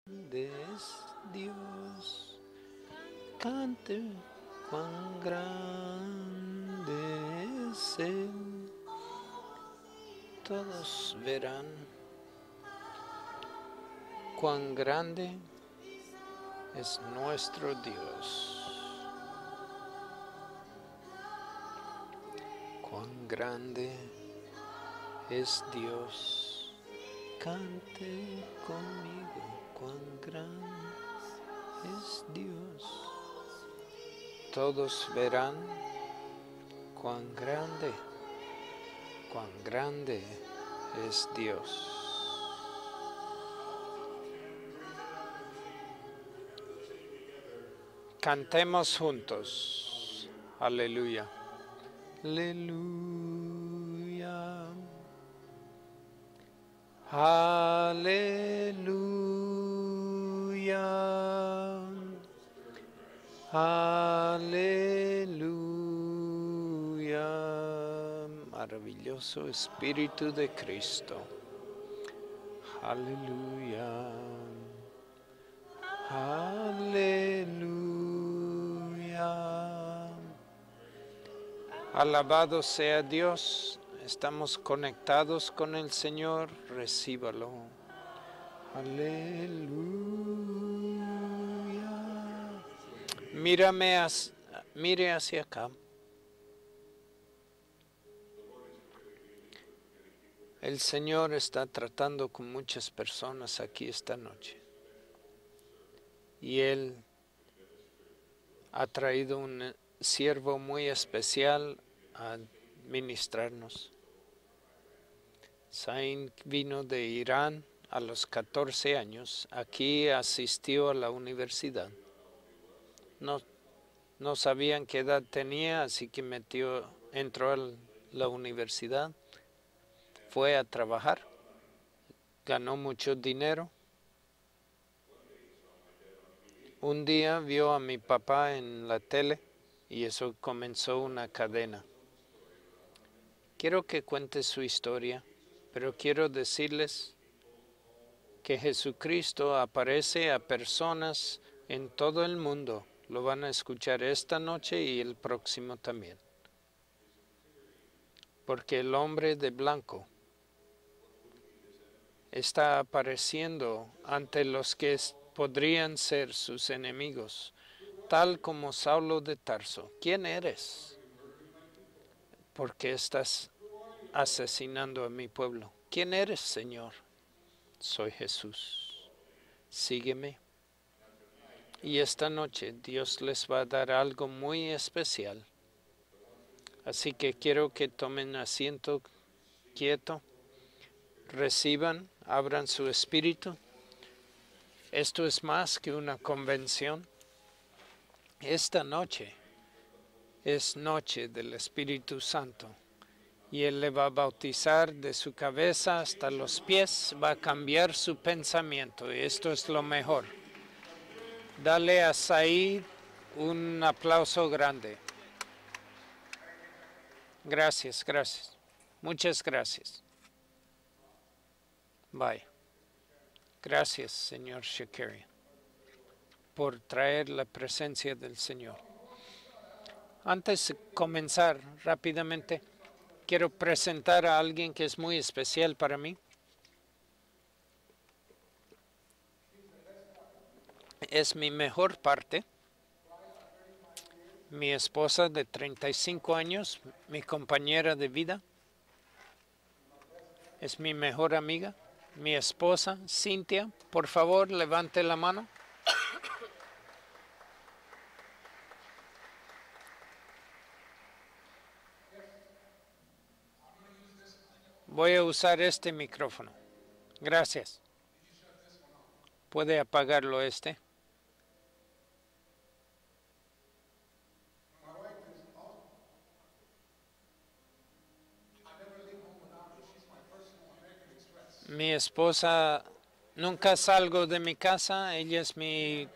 es Dios, cante cuán grande es Él. Todos verán cuán grande es nuestro Dios. Cuán grande es Dios. Cante conmigo, cuán grande es Dios. Todos verán cuán grande es Dios. Cantemos juntos. Aleluya. Aleluya. Aleluya. Aleluya. Maravilloso Espíritu de Cristo. Aleluya. Aleluya. Alabado sea Dios. Estamos conectados con el Señor. Recíbalo. Aleluya. Mire hacia acá. El Señor está tratando con muchas personas aquí esta noche. Y Él ha traído un siervo muy especial a ministrarnos. Zain vino de Irán a los 14 años. Aquí asistió a la universidad. No sabían qué edad tenía, así que entró a la universidad. Fue a trabajar. Ganó mucho dinero. Un día vio a mi papá en la tele y eso comenzó una cadena. Quiero que cuente su historia, pero quiero decirles que Jesucristo aparece a personas en todo el mundo. Lo van a escuchar esta noche y el próximo también. Porque el hombre de blanco está apareciendo ante los que podrían ser sus enemigos, tal como Saulo de Tarso. ¿Quién eres? ¿Por qué estás asesinando a mi pueblo? ¿Quién eres, Señor? Soy Jesús. Sígueme. Y esta noche Dios les va a dar algo muy especial. Así que quiero que tomen asiento quieto, reciban, abran su espíritu. Esto es más que una convención. Esta noche es noche del Espíritu Santo. Y Él le va a bautizar de su cabeza hasta los pies, va a cambiar su pensamiento. Y esto es lo mejor. Dale a Said un aplauso grande. Gracias, gracias. Muchas gracias. Bye. Gracias, señor Shakarian, por traer la presencia del Señor. Antes de comenzar rápidamente, quiero presentar a alguien que es muy especial para mí. Es mi mejor parte. Mi esposa de 35 años, mi compañera de vida. Es mi mejor amiga. Mi esposa, Cintia, por favor, levante la mano. Voy a usar este micrófono. Gracias. ¿Puede apagarlo este? Mi esposa, nunca salgo de mi casa. Ella es mi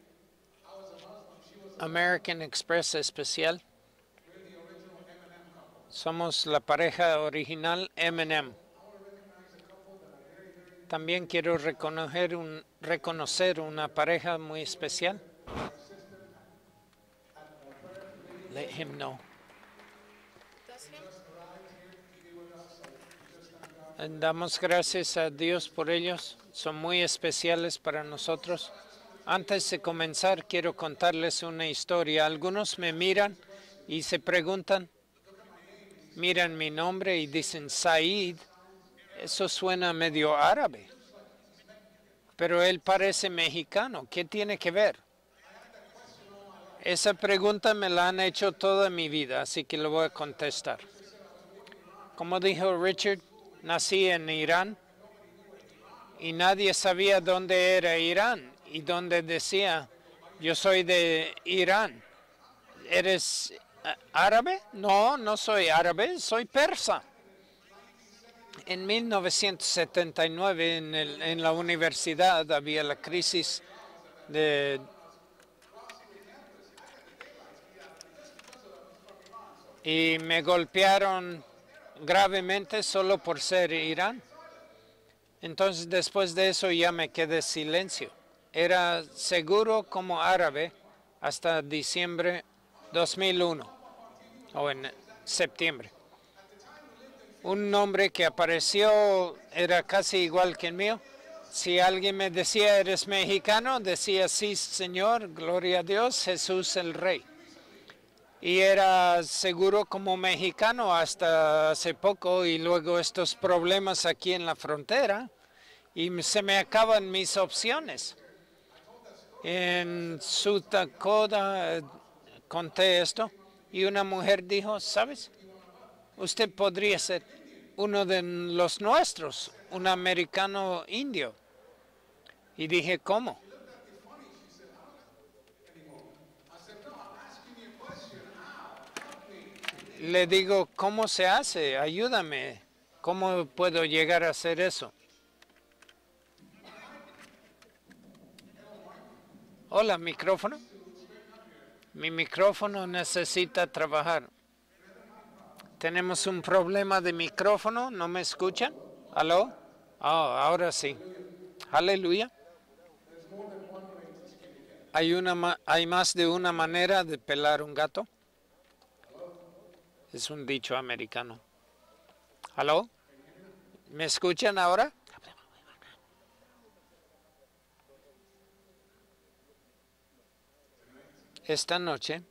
American Express especial. Somos la pareja original M&M. También quiero reconocer reconocer una pareja muy especial? Let him know. Damos gracias a Dios por ellos. Son muy especiales para nosotros. Antes de comenzar, quiero contarles una historia. Algunos me miran y se preguntan, miran mi nombre y dicen Said. Eso suena medio árabe. Pero él parece mexicano. ¿Qué tiene que ver? Esa pregunta me la han hecho toda mi vida, así que lo voy a contestar. Como dijo Richard, nací en Irán y nadie sabía dónde era Irán y dónde decía, yo soy de Irán. ¿Eres árabe? No, no soy árabe, soy persa. En 1979 en la universidad había la crisis y me golpearon gravemente solo por ser Irán. Entonces después de eso ya me quedé silencio. Era seguro como árabe hasta diciembre 2001 o en septiembre. Un nombre que apareció era casi igual que el mío. Si alguien me decía, ¿eres mexicano? Decía, sí, Señor, gloria a Dios, Jesús el Rey. Y era seguro como mexicano hasta hace poco y luego estos problemas aquí en la frontera y se me acaban mis opciones. En South Dakota conté esto y una mujer dijo, ¿sabes? Usted podría ser uno de los nuestros, un americano indio. Y dije, ¿cómo? Le digo, ¿cómo se hace? Ayúdame. ¿Cómo puedo llegar a hacer eso? Hola, micrófono. Mi micrófono necesita trabajar. Tenemos un problema de micrófono. ¿No me escuchan? ¿Aló? Oh, ahora sí. Aleluya. Hay más de una manera de pelar un gato. Es un dicho americano. ¿Aló? ¿Me escuchan ahora? Esta noche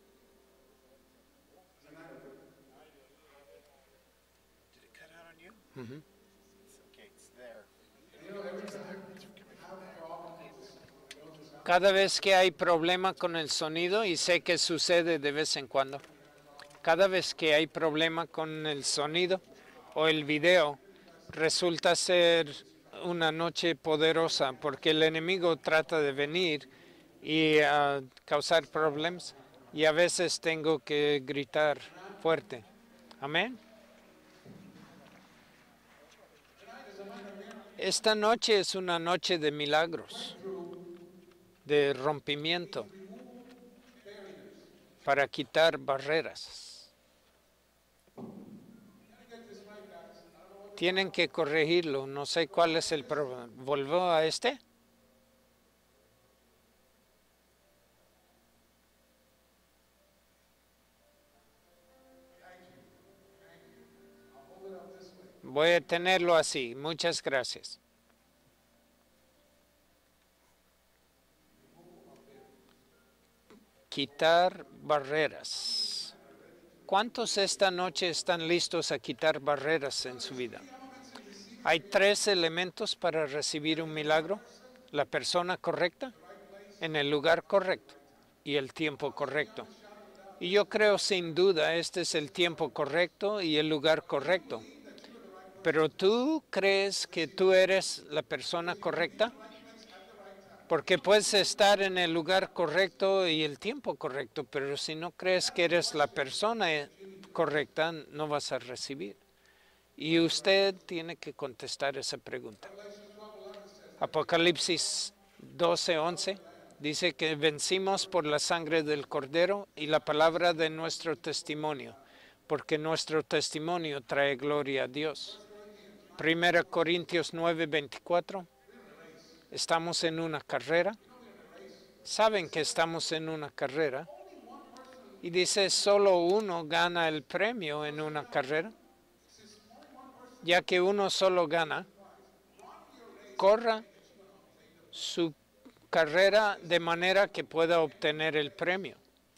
cada vez que hay problema con el sonido, y sé que sucede de vez en cuando, cada vez que hay problema con el sonido o el video, resulta ser una noche poderosa porque el enemigo trata de venir y causar problemas y a veces tengo que gritar fuerte. Amén. Esta noche es una noche de milagros, de rompimiento, para quitar barreras. Tienen que corregirlo, no sé cuál es el problema. ¿Volvió a este? Voy a tenerlo así, muchas gracias. Quitar barreras. ¿Cuántos esta noche están listos a quitar barreras en su vida? Hay 3 elementos para recibir un milagro: la persona correcta, en el lugar correcto y el tiempo correcto. Y yo creo sin duda este es el tiempo correcto y el lugar correcto. Pero ¿tú crees que tú eres la persona correcta? Porque puedes estar en el lugar correcto y el tiempo correcto, pero si no crees que eres la persona correcta, no vas a recibir. Y usted tiene que contestar esa pregunta. Apocalipsis 12:11 dice que vencimos por la sangre del Cordero y la palabra de nuestro testimonio, porque nuestro testimonio trae gloria a Dios. 1 Corintios 9:24 Estamos en una carrera. Saben que estamos en una carrera. Y dice, solo uno gana el premio en una carrera. Ya que uno solo gana, corra su carrera de manera que pueda obtener el premio.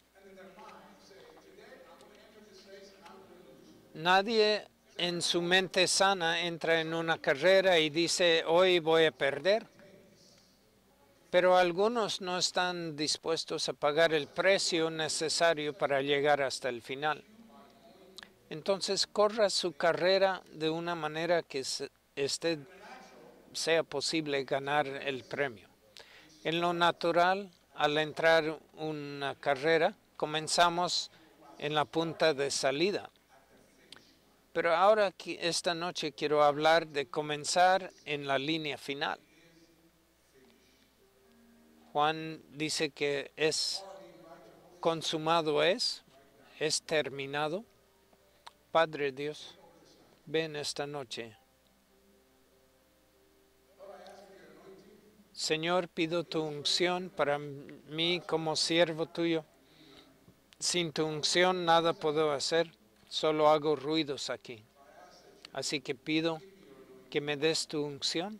Nadie en su mente sana entra en una carrera y dice, hoy voy a perder. Pero algunos no están dispuestos a pagar el precio necesario para llegar hasta el final. Entonces, corra su carrera de una manera que sea posible ganar el premio. En lo natural, al entrar una carrera, comenzamos en la punta de salida. Pero ahora, esta noche, quiero hablar de comenzar en la línea final. Juan dice que es consumado, es terminado. Padre Dios, ven esta noche. Señor, pido tu unción para mí como siervo tuyo. Sin tu unción nada puedo hacer, solo hago ruidos aquí. Así que pido que me des tu unción.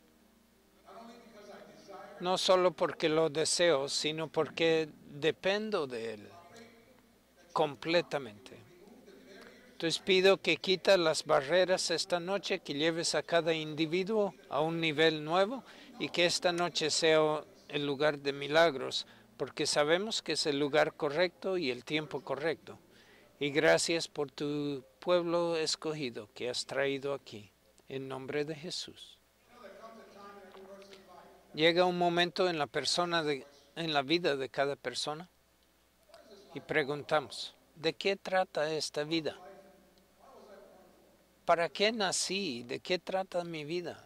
No solo porque lo deseo, sino porque dependo de Él completamente. Entonces pido que quitas las barreras esta noche, que lleves a cada individuo a un nivel nuevo y que esta noche sea el lugar de milagros, porque sabemos que es el lugar correcto y el tiempo correcto. Y gracias por tu pueblo escogido que has traído aquí, en nombre de Jesús. Llega un momento en la vida de cada persona y preguntamos, ¿de qué trata esta vida? ¿Para qué nací? ¿De qué trata mi vida?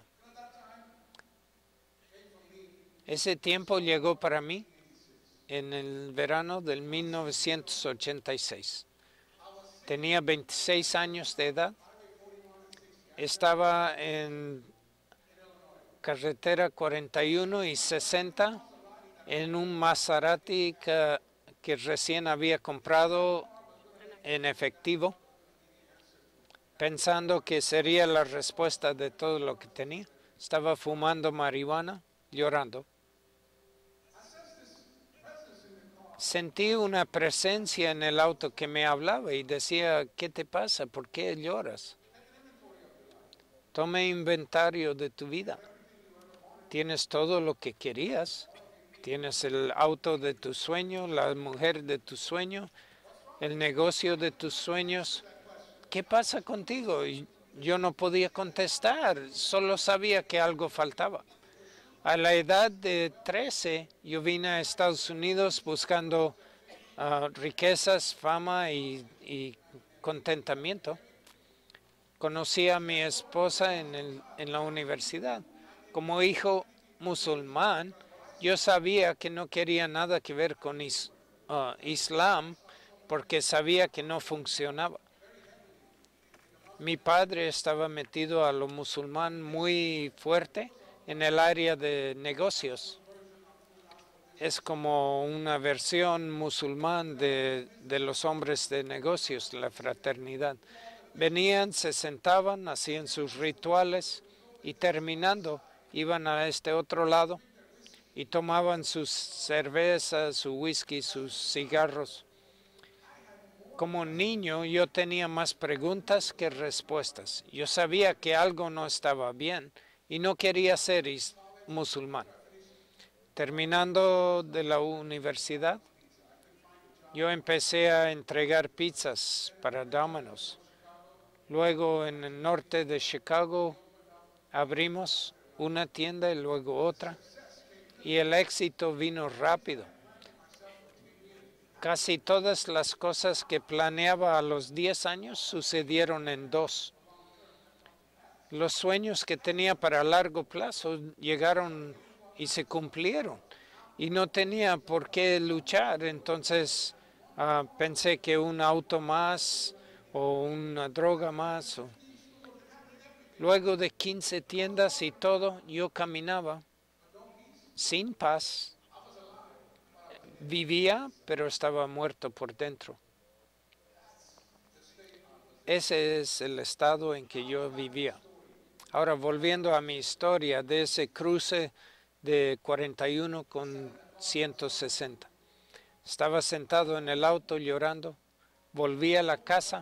Ese tiempo llegó para mí en el verano del 1986. Tenía 26 años de edad. Estaba en carretera 41 y 60 en un Maserati que recién había comprado en efectivo, pensando que sería la respuesta de todo lo que tenía. Estaba fumando marihuana, llorando. Sentí una presencia en el auto que me hablaba y decía, ¿qué te pasa? ¿Por qué lloras? Tome inventario de tu vida. Tienes todo lo que querías. Tienes el auto de tus sueños, la mujer de tus sueños, el negocio de tus sueños. ¿Qué pasa contigo? Y yo no podía contestar, solo sabía que algo faltaba. A la edad de 13, yo vine a Estados Unidos buscando riquezas, fama y contentamiento. Conocí a mi esposa en la universidad. Como hijo musulmán, yo sabía que no quería nada que ver con Islam porque sabía que no funcionaba. Mi padre estaba metido a lo musulmán muy fuerte en el área de negocios. Es como una versión musulmán de los hombres de negocios, la fraternidad. Venían, se sentaban, hacían sus rituales y terminando iban a este otro lado y tomaban sus cervezas, su whisky, sus cigarros. Como niño yo tenía más preguntas que respuestas. Yo sabía que algo no estaba bien y no quería ser musulmán. Terminando de la universidad, yo empecé a entregar pizzas para Domino's. Luego en el norte de Chicago abrimos una tienda y luego otra. Y el éxito vino rápido. Casi todas las cosas que planeaba a los 10 años sucedieron en 2. Los sueños que tenía para largo plazo llegaron y se cumplieron. Y no tenía por qué luchar. Entonces pensé que un auto más o una droga más. Luego de 15 tiendas y todo, yo caminaba sin paz. Vivía, pero estaba muerto por dentro. Ese es el estado en que yo vivía. Ahora, volviendo a mi historia de ese cruce de 41 con 160. Estaba sentado en el auto llorando. Volví a la casa.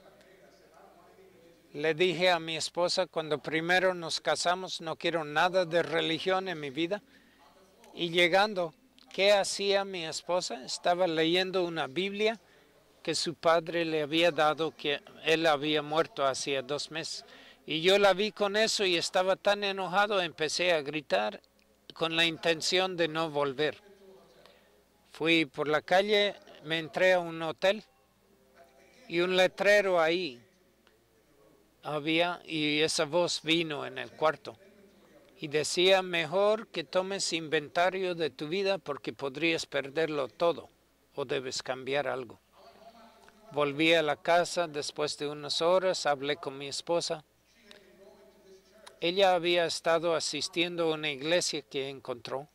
Le dije a mi esposa, cuando primero nos casamos, no quiero nada de religión en mi vida. Y llegando, ¿qué hacía mi esposa? Estaba leyendo una Biblia que su padre le había dado, que él había muerto hacía 2 meses. Y yo la vi con eso y estaba tan enojado, empecé a gritar con la intención de no volver. Fui por la calle, me entré a un hotel y un letrero ahí había, y esa voz vino en el cuarto y decía: mejor que tomes inventario de tu vida porque podrías perderlo todo o debes cambiar algo. Volví a la casa después de unas horas, hablé con mi esposa. Ella había estado asistiendo a una iglesia que encontró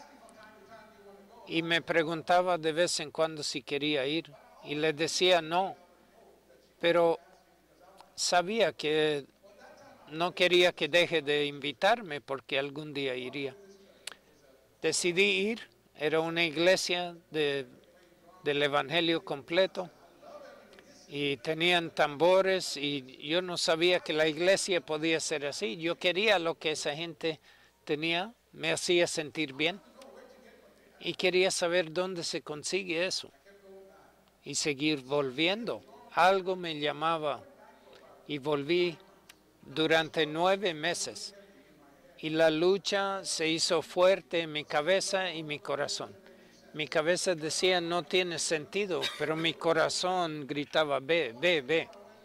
y me preguntaba de vez en cuando si quería ir y le decía no, pero sabía que no quería que deje de invitarme porque algún día iría. Decidí ir, era una iglesia del Evangelio completo y tenían tambores y yo no sabía que la iglesia podía ser así. Yo quería lo que esa gente tenía, me hacía sentir bien y quería saber dónde se consigue eso y seguir volviendo. Algo me llamaba y volví durante 9 meses y la lucha se hizo fuerte en mi cabeza y mi corazón. Mi cabeza decía no tiene sentido, pero mi corazón gritaba ve, ve, ve.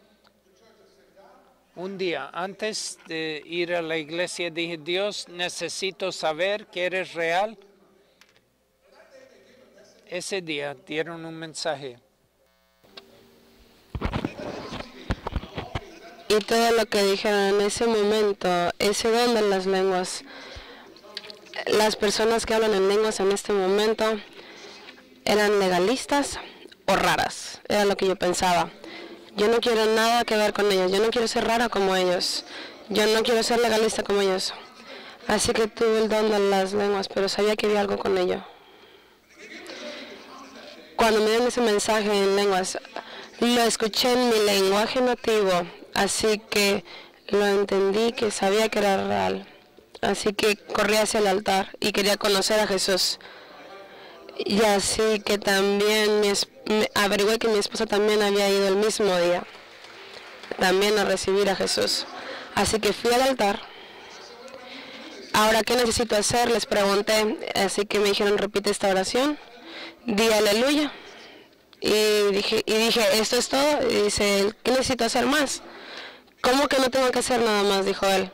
Un día antes de ir a la iglesia dije: Dios, necesito saber que eres real. Ese día dieron un mensaje. Y todo lo que dijeron en ese momento, ese don de las lenguas, las personas que hablan en lenguas en este momento eran legalistas o raras, era lo que yo pensaba. Yo no quiero nada que ver con ellos, yo no quiero ser rara como ellos, yo no quiero ser legalista como ellos. Así que tuve el don de las lenguas, pero sabía que había algo con ello. Cuando me dieron ese mensaje en lenguas, lo escuché en mi lenguaje nativo, así que lo entendí, que sabía que era real. Así que corrí hacia el altar y quería conocer a Jesús. Y así que también averigué que mi esposa también había ido el mismo día, también a recibir a Jesús. Así que fui al altar. Ahora, ¿qué necesito hacer? Les pregunté, así que me dijeron: repite esta oración, di aleluya. Y dije, ¿esto es todo? Y dice: ¿qué necesito hacer más? ¿Cómo que no tengo que hacer nada más?, dijo él.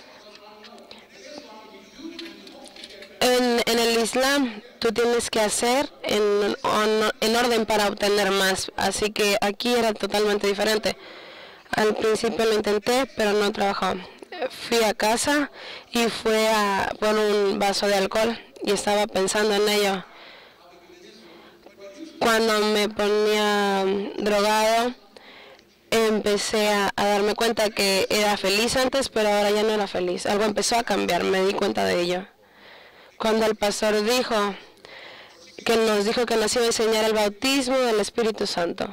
En el Islam, tú tienes que hacer en orden para obtener más. Así que aquí era totalmente diferente. Al principio lo intenté, pero no trabajó. Fui a casa y fui por un vaso de alcohol y estaba pensando en ello. Cuando me ponía drogado, empecé a darme cuenta que era feliz antes, pero ahora ya no era feliz. Algo empezó a cambiar, me di cuenta de ello. Cuando el pastor nos dijo que nos iba a enseñar el bautismo del Espíritu Santo.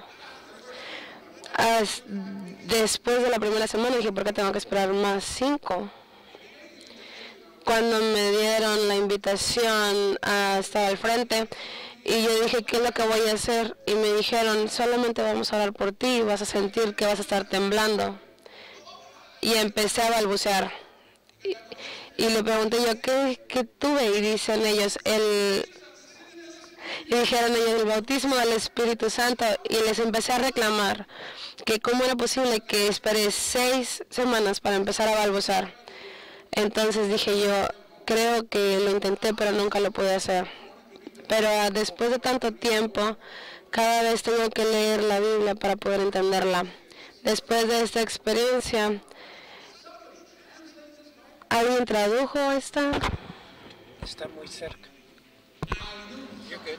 Después de la primera semana dije: ¿por qué tengo que esperar más 5? Cuando me dieron la invitación a estar al frente, y yo dije: ¿qué es lo que voy a hacer? Y me dijeron: solamente vamos a orar por ti y vas a sentir que vas a estar temblando. Y empecé a balbucear. Y le pregunté yo: ¿qué tuve? Y dicen ellos, y dijeron ellos: el bautismo del Espíritu Santo. Y les empecé a reclamar que cómo era posible que esperé 6 semanas para empezar a balbucear. Entonces dije yo: creo que lo intenté, pero nunca lo pude hacer. Pero después de tanto tiempo, cada vez tengo que leer la Biblia para poder entenderla. Después de esta experiencia, ¿alguien tradujo esta? Está muy cerca. You're good.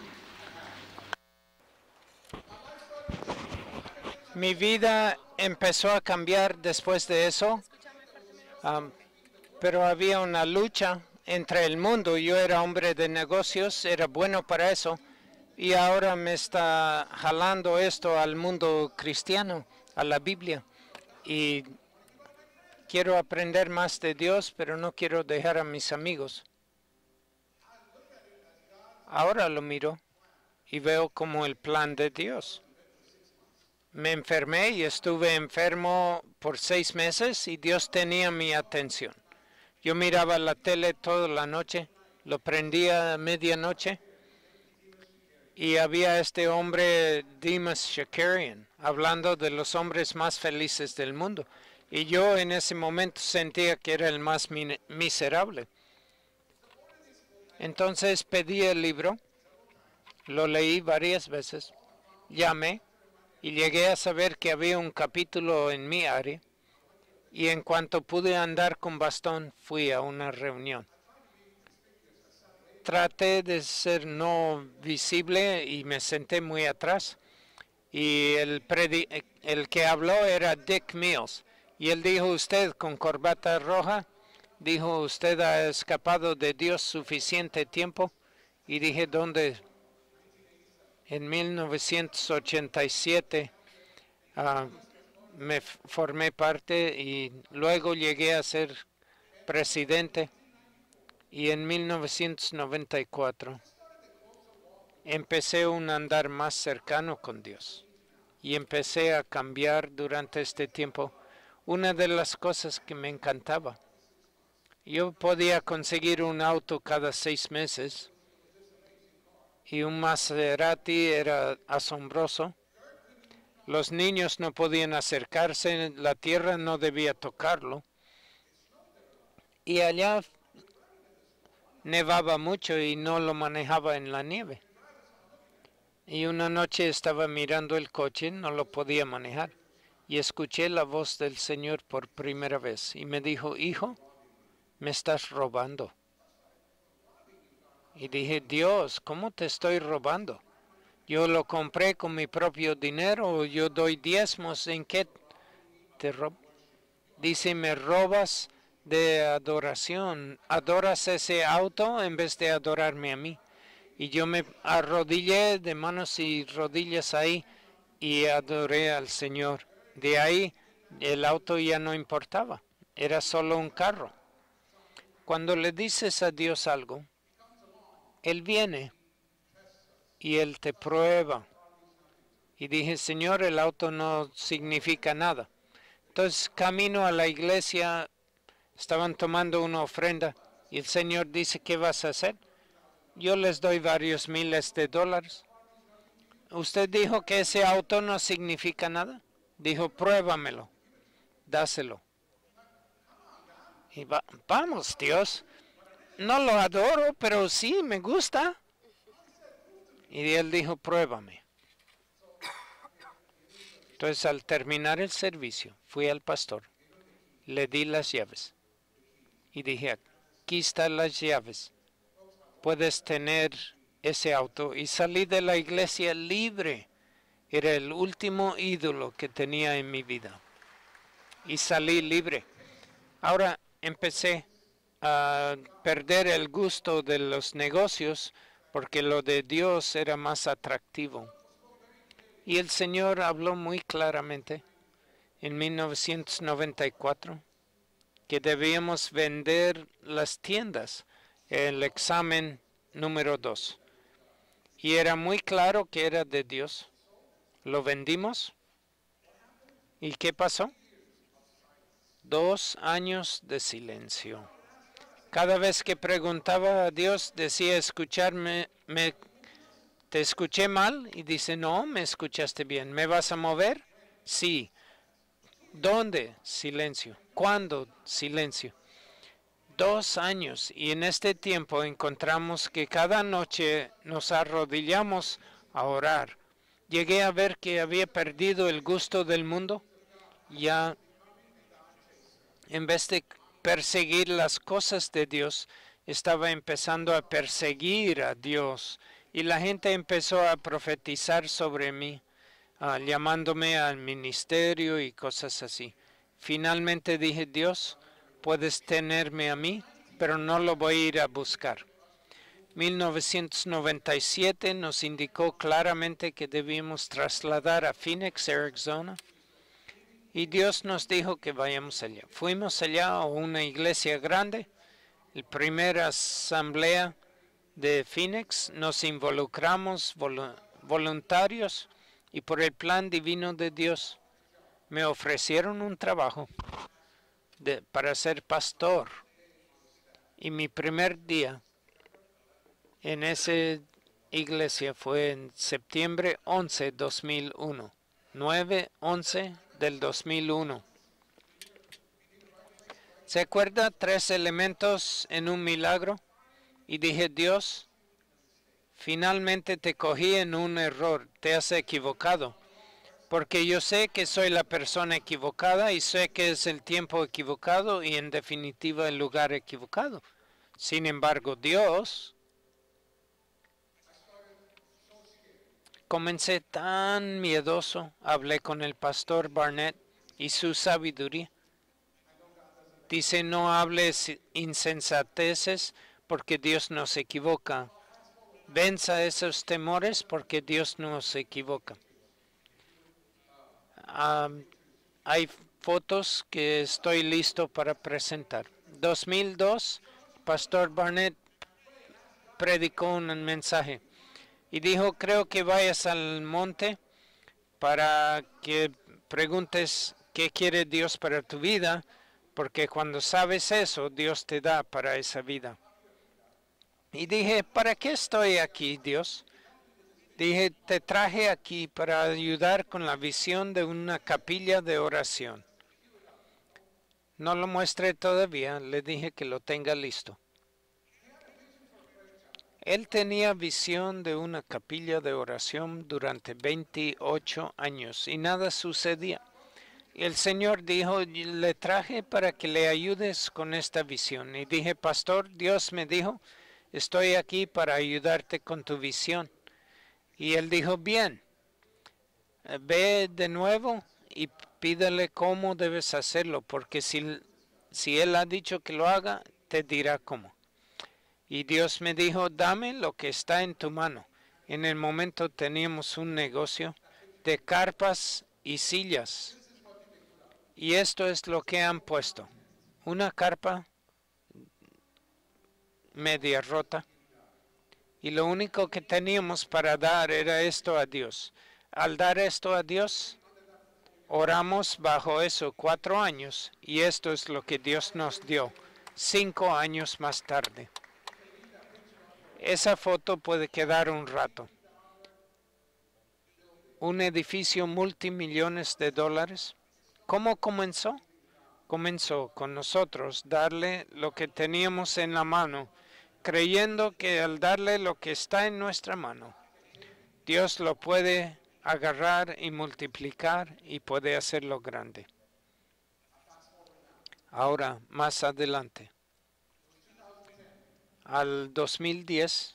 Mi vida empezó a cambiar después de eso, pero había una lucha entre el mundo. Yo era hombre de negocios, era bueno para eso, y ahora me está jalando esto al mundo cristiano, a la Biblia. Y quiero aprender más de Dios, pero no quiero dejar a mis amigos. Ahora lo miro y veo como el plan de Dios. Me enfermé y estuve enfermo por 6 meses y Dios tenía mi atención. Yo miraba la tele toda la noche, lo prendía a medianoche y había este hombre, Demas Shakarian, hablando de los hombres más felices del mundo. Y yo en ese momento sentía que era el más miserable. Entonces pedí el libro, lo leí varias veces, llamé y llegué a saber que había un capítulo en mi área. Y en cuanto pude andar con bastón, fui a una reunión. Traté de ser no visible y me senté muy atrás. Y el que habló era Dick Mills. Y él dijo, usted con corbata roja, dijo, usted ha escapado de Dios suficiente tiempo. Y dije, ¿dónde? En 1987 me formé parte y luego llegué a ser presidente. Y en 1994 empecé un andar más cercano con Dios. Y empecé a cambiar durante este tiempo. Una de las cosas que me encantaba. Yo podía conseguir un auto cada 6 meses. Y un Maserati era asombroso. Los niños no podían acercarse, la tierra no debía tocarlo. Y allá nevaba mucho y no lo manejaba en la nieve. Y una noche estaba mirando el coche, no lo podía manejar. Y escuché la voz del Señor por primera vez. Y me dijo, hijo, me estás robando. Y dije, Dios, ¿cómo te estoy robando? Yo lo compré con mi propio dinero, yo doy diezmos, ¿en qué te robo? Dice, me robas de adoración, adoras ese auto en vez de adorarme a mí. Y yo me arrodillé de manos y rodillas ahí y adoré al Señor. De ahí el auto ya no importaba, era solo un carro. Cuando le dices a Dios algo, Él viene y Él te prueba. Y dije, Señor, el auto no significa nada. Entonces camino a la iglesia, estaban tomando una ofrenda y el Señor dice, ¿qué vas a hacer? Yo les doy varios miles de dólares. ¿Usted dijo que ese auto no significa nada? Dijo, pruébamelo, dáselo. Y vamos, Dios, no lo adoro, pero sí me gusta. Y él dijo, pruébame. Entonces al terminar el servicio, fui al pastor, le di las llaves. Y dije, aquí están las llaves. Puedes tener ese auto. Y salí de la iglesia libre. Era el último ídolo que tenía en mi vida. Y salí libre. Ahora empecé a perder el gusto de los negocios porque lo de Dios era más atractivo. Y el Señor habló muy claramente en 1994 que debíamos vender las tiendas, el examen número 2. Y era muy claro que era de Dios. Lo vendimos. ¿Y qué pasó? 2 años de silencio. Cada vez que preguntaba a Dios, decía, escucharme, ¿te escuché mal? Y dice, no, me escuchaste bien. ¿Me vas a mover? Sí. ¿Dónde? Silencio. ¿Cuándo? Silencio. 2 años. Y en este tiempo encontramos que cada noche nos arrodillamos a orar. Llegué a ver que había perdido el gusto del mundo. Ya, en vez de perseguir las cosas de Dios, estaba empezando a perseguir a Dios y la gente empezó a profetizar sobre mí, llamándome al ministerio y cosas así. Finalmente dije, Dios, puedes tenerme a mí, pero no lo voy a ir a buscar. 1997 nos indicó claramente que debíamos trasladar a Phoenix, Arizona, y Dios nos dijo que vayamos allá. Fuimos allá a una iglesia grande, la primera asamblea de Phoenix, nos involucramos voluntarios y por el plan divino de Dios me ofrecieron un trabajo para ser pastor. Y mi primer día en esa iglesia fue en septiembre 11, 2001. 9/11 del 2001. ¿Se acuerda? 3 elementos en un milagro. Y dije, Dios, finalmente te cogí en un error. Te has equivocado. Porque yo sé que soy la persona equivocada y sé que es el tiempo equivocado y en definitiva el lugar equivocado. Sin embargo, Dios, comencé tan miedoso, hablé con el pastor Barnett y su sabiduría. Dice, no hables insensateces porque Dios no se equivoca. Venza esos temores porque Dios no se equivoca. Hay fotos que estoy listo para presentar. 2002, Pastor Barnett predicó un mensaje y dijo, creo que vayas al monte para que preguntes qué quiere Dios para tu vida, porque cuando sabes eso, Dios te da para esa vida. Y dije, ¿para qué estoy aquí, Dios? Dije, te traje aquí para ayudar con la visión de una capilla de oración. No lo muestré todavía, le dije que lo tenga listo. Él tenía visión de una capilla de oración durante 28 años y nada sucedía. Y el Señor dijo, le traje para que le ayudes con esta visión. Y dije, pastor, Dios me dijo, estoy aquí para ayudarte con tu visión. Y él dijo, bien, ve de nuevo y pídele cómo debes hacerlo, porque si él ha dicho que lo haga, te dirá cómo. Y Dios me dijo, dame lo que está en tu mano. En el momento teníamos un negocio de carpas y sillas. Y esto es lo que han puesto. Una carpa media rota. Y lo único que teníamos para dar era esto a Dios. Al dar esto a Dios, oramos bajo eso 4 años. Y esto es lo que Dios nos dio 5 años más tarde. Esa foto puede quedar un rato. Un edificio multimillones de dólares. ¿Cómo comenzó? Comenzó con nosotros darle lo que teníamos en la mano, creyendo que al darle lo que está en nuestra mano, Dios lo puede agarrar y multiplicar y puede hacerlo grande. Ahora, más adelante, al 2010,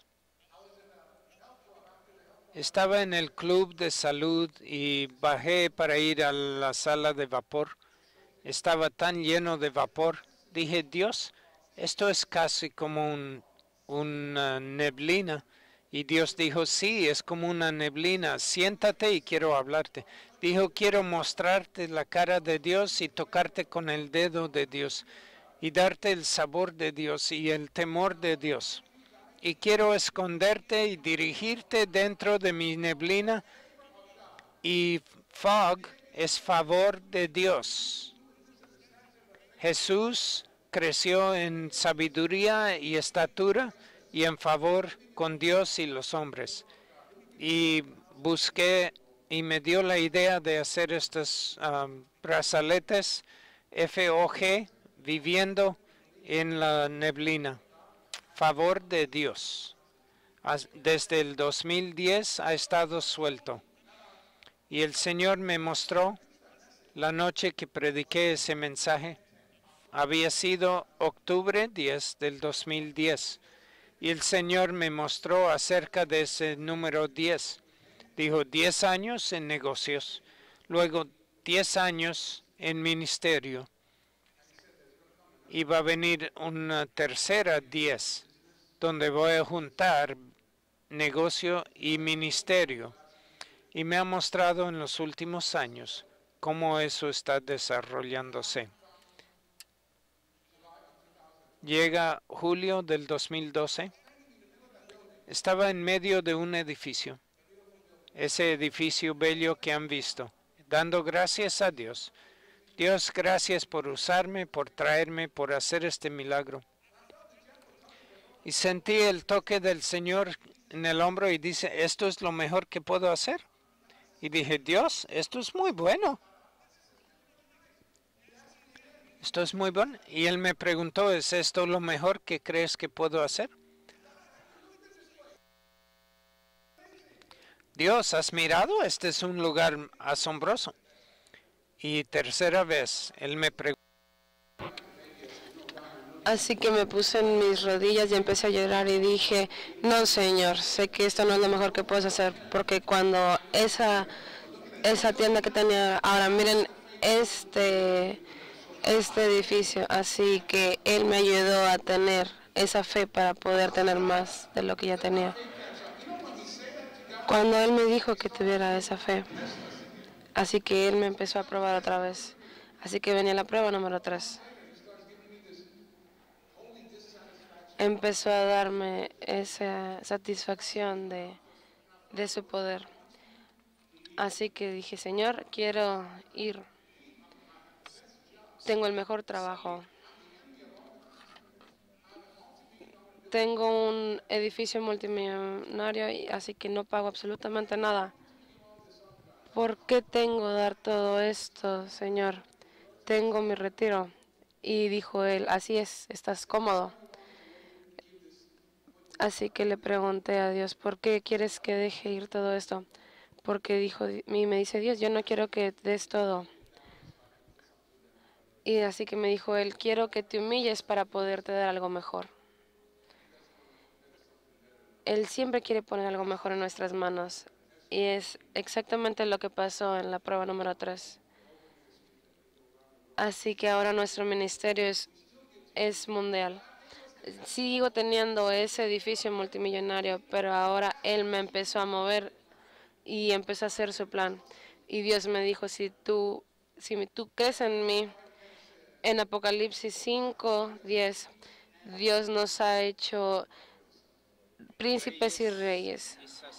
estaba en el club de salud y bajé para ir a la sala de vapor. Estaba tan lleno de vapor. Dije, Dios, esto es casi como una neblina. Y Dios dijo, sí, es como una neblina. Siéntate y quiero hablarte. Dijo, quiero mostrarte la cara de Dios y tocarte con el dedo de Dios. Y darte el sabor de Dios y el temor de Dios. Y quiero esconderte y dirigirte dentro de mi neblina. Y fog es favor de Dios. Jesús creció en sabiduría y estatura y en favor con Dios y los hombres. Y busqué y me dio la idea de hacer estos brazaletes FOG, viviendo en la neblina. Favor de Dios. Desde el 2010 ha estado suelto. Y el Señor me mostró la noche que prediqué ese mensaje. Había sido octubre 10 del 2010 y el Señor me mostró acerca de ese número 10. Dijo 10 años en negocios, luego 10 años en ministerio. Y va a venir una tercera 10, donde voy a juntar negocio y ministerio. Y me ha mostrado en los últimos años cómo eso está desarrollándose. Llega julio del 2012. Estaba en medio de un edificio. Ese edificio bello que han visto. Dando gracias a Dios. Dios, gracias por usarme, por traerme, por hacer este milagro. Y sentí el toque del Señor en el hombro y dice, esto es lo mejor que puedo hacer. Y dije, Dios, esto es muy bueno. Esto es muy bueno. Y él me preguntó, ¿es esto lo mejor que crees que puedo hacer? Dios, ¿has mirado? Este es un lugar asombroso. Y tercera vez, él me preguntó. Así que me puse en mis rodillas y empecé a llorar y dije, no, Señor, sé que esto no es lo mejor que puedes hacer, porque cuando esa tienda que tenía, ahora miren este edificio, así que Él me ayudó a tener esa fe para poder tener más de lo que ya tenía. Cuando Él me dijo que tuviera esa fe, así que Él me empezó a probar otra vez. Así que venía la prueba número 3. Empezó a darme esa satisfacción de su poder. Así que dije, Señor, quiero ir. Tengo el mejor trabajo. Tengo un edificio multimillonario, así que no pago absolutamente nada. ¿Por qué tengo que dar todo esto, Señor? Tengo mi retiro. Y dijo él, así es, estás cómodo. Así que le pregunté a Dios, ¿por qué quieres que deje ir todo esto? Porque dijo, me dice Dios, yo no quiero que des todo. Y así que me dijo él, quiero que te humilles para poderte dar algo mejor. Él siempre quiere poner algo mejor en nuestras manos. Y es exactamente lo que pasó en la prueba número 3. Así que ahora nuestro ministerio es mundial. Sigo teniendo ese edificio multimillonario, pero ahora Él me empezó a mover y empezó a hacer su plan. Y Dios me dijo, si tú crees en mí, en Apocalipsis 5:10, Dios nos ha hecho príncipes y reyes.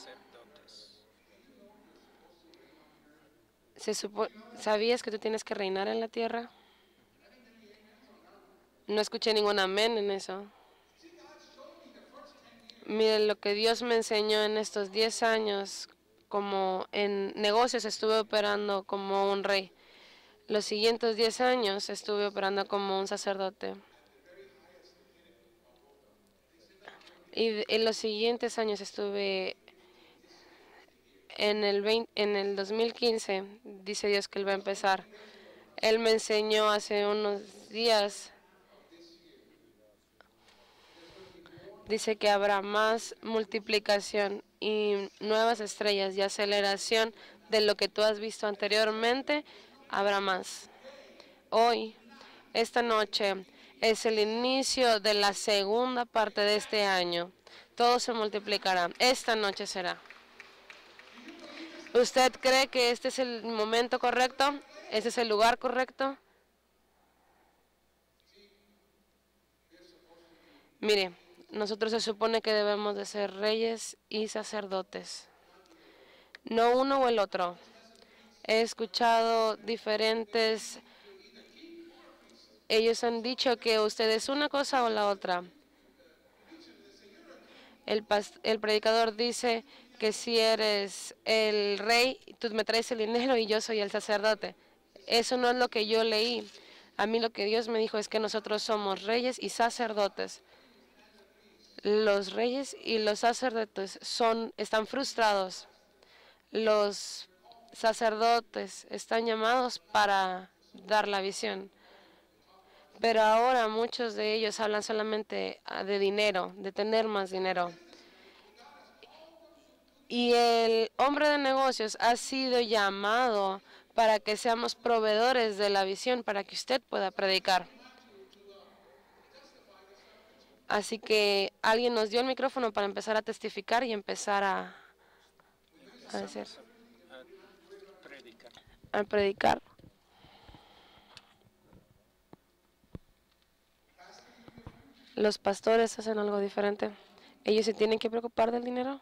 ¿Sabías que tú tienes que reinar en la tierra? No escuché ningún amén en eso. Mire, lo que Dios me enseñó en estos 10 años, como en negocios estuve operando como un rey. Los siguientes 10 años estuve operando como un sacerdote. Y en los siguientes años estuve en el 2015, dice Dios que Él va a empezar. Él me enseñó hace unos días. Dice que habrá más multiplicación y nuevas estrellas y aceleración de lo que tú has visto anteriormente. Habrá más. Hoy, esta noche, es el inicio de la segunda parte de este año. Todo se multiplicará. Esta noche será. ¿Usted cree que este es el momento correcto? ¿Este es el lugar correcto? Mire, nosotros se supone que debemos de ser reyes y sacerdotes. No uno o el otro. He escuchado diferentes. Ellos han dicho que usted es una cosa o la otra. El predicador dice que si eres el rey, tú me traes el dinero y yo soy el sacerdote. Eso no es lo que yo leí. A mí lo que Dios me dijo es que nosotros somos reyes y sacerdotes. Los reyes y los sacerdotes están frustrados. Los sacerdotes están llamados para dar la visión. Pero ahora muchos de ellos hablan solamente de dinero, de tener más dinero. Y el hombre de negocios ha sido llamado para que seamos proveedores de la visión, para que usted pueda predicar. Así que alguien nos dio el micrófono para empezar a testificar y empezar a decir, a predicar. Los pastores hacen algo diferente. Ellos se tienen que preocupar del dinero.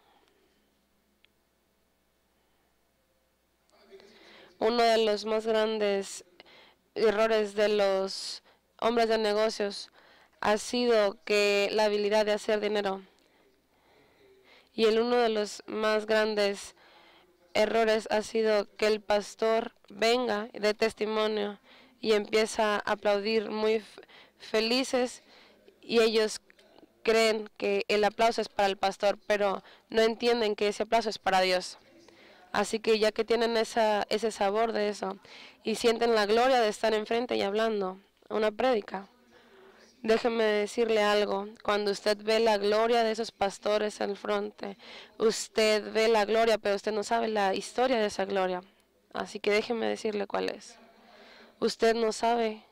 Uno de los más grandes errores de los hombres de negocios ha sido que la habilidad de hacer dinero. Y uno de los más grandes errores ha sido que el pastor venga de testimonio y empieza a aplaudir muy felices, y ellos creen que el aplauso es para el pastor, pero no entienden que ese aplauso es para Dios. Así que ya que tienen ese sabor de eso y sienten la gloria de estar enfrente y hablando una prédica, déjeme decirle algo. Cuando usted ve la gloria de esos pastores al frente, usted ve la gloria, pero usted no sabe la historia de esa gloria. Así que déjeme decirle cuál es. Usted no sabe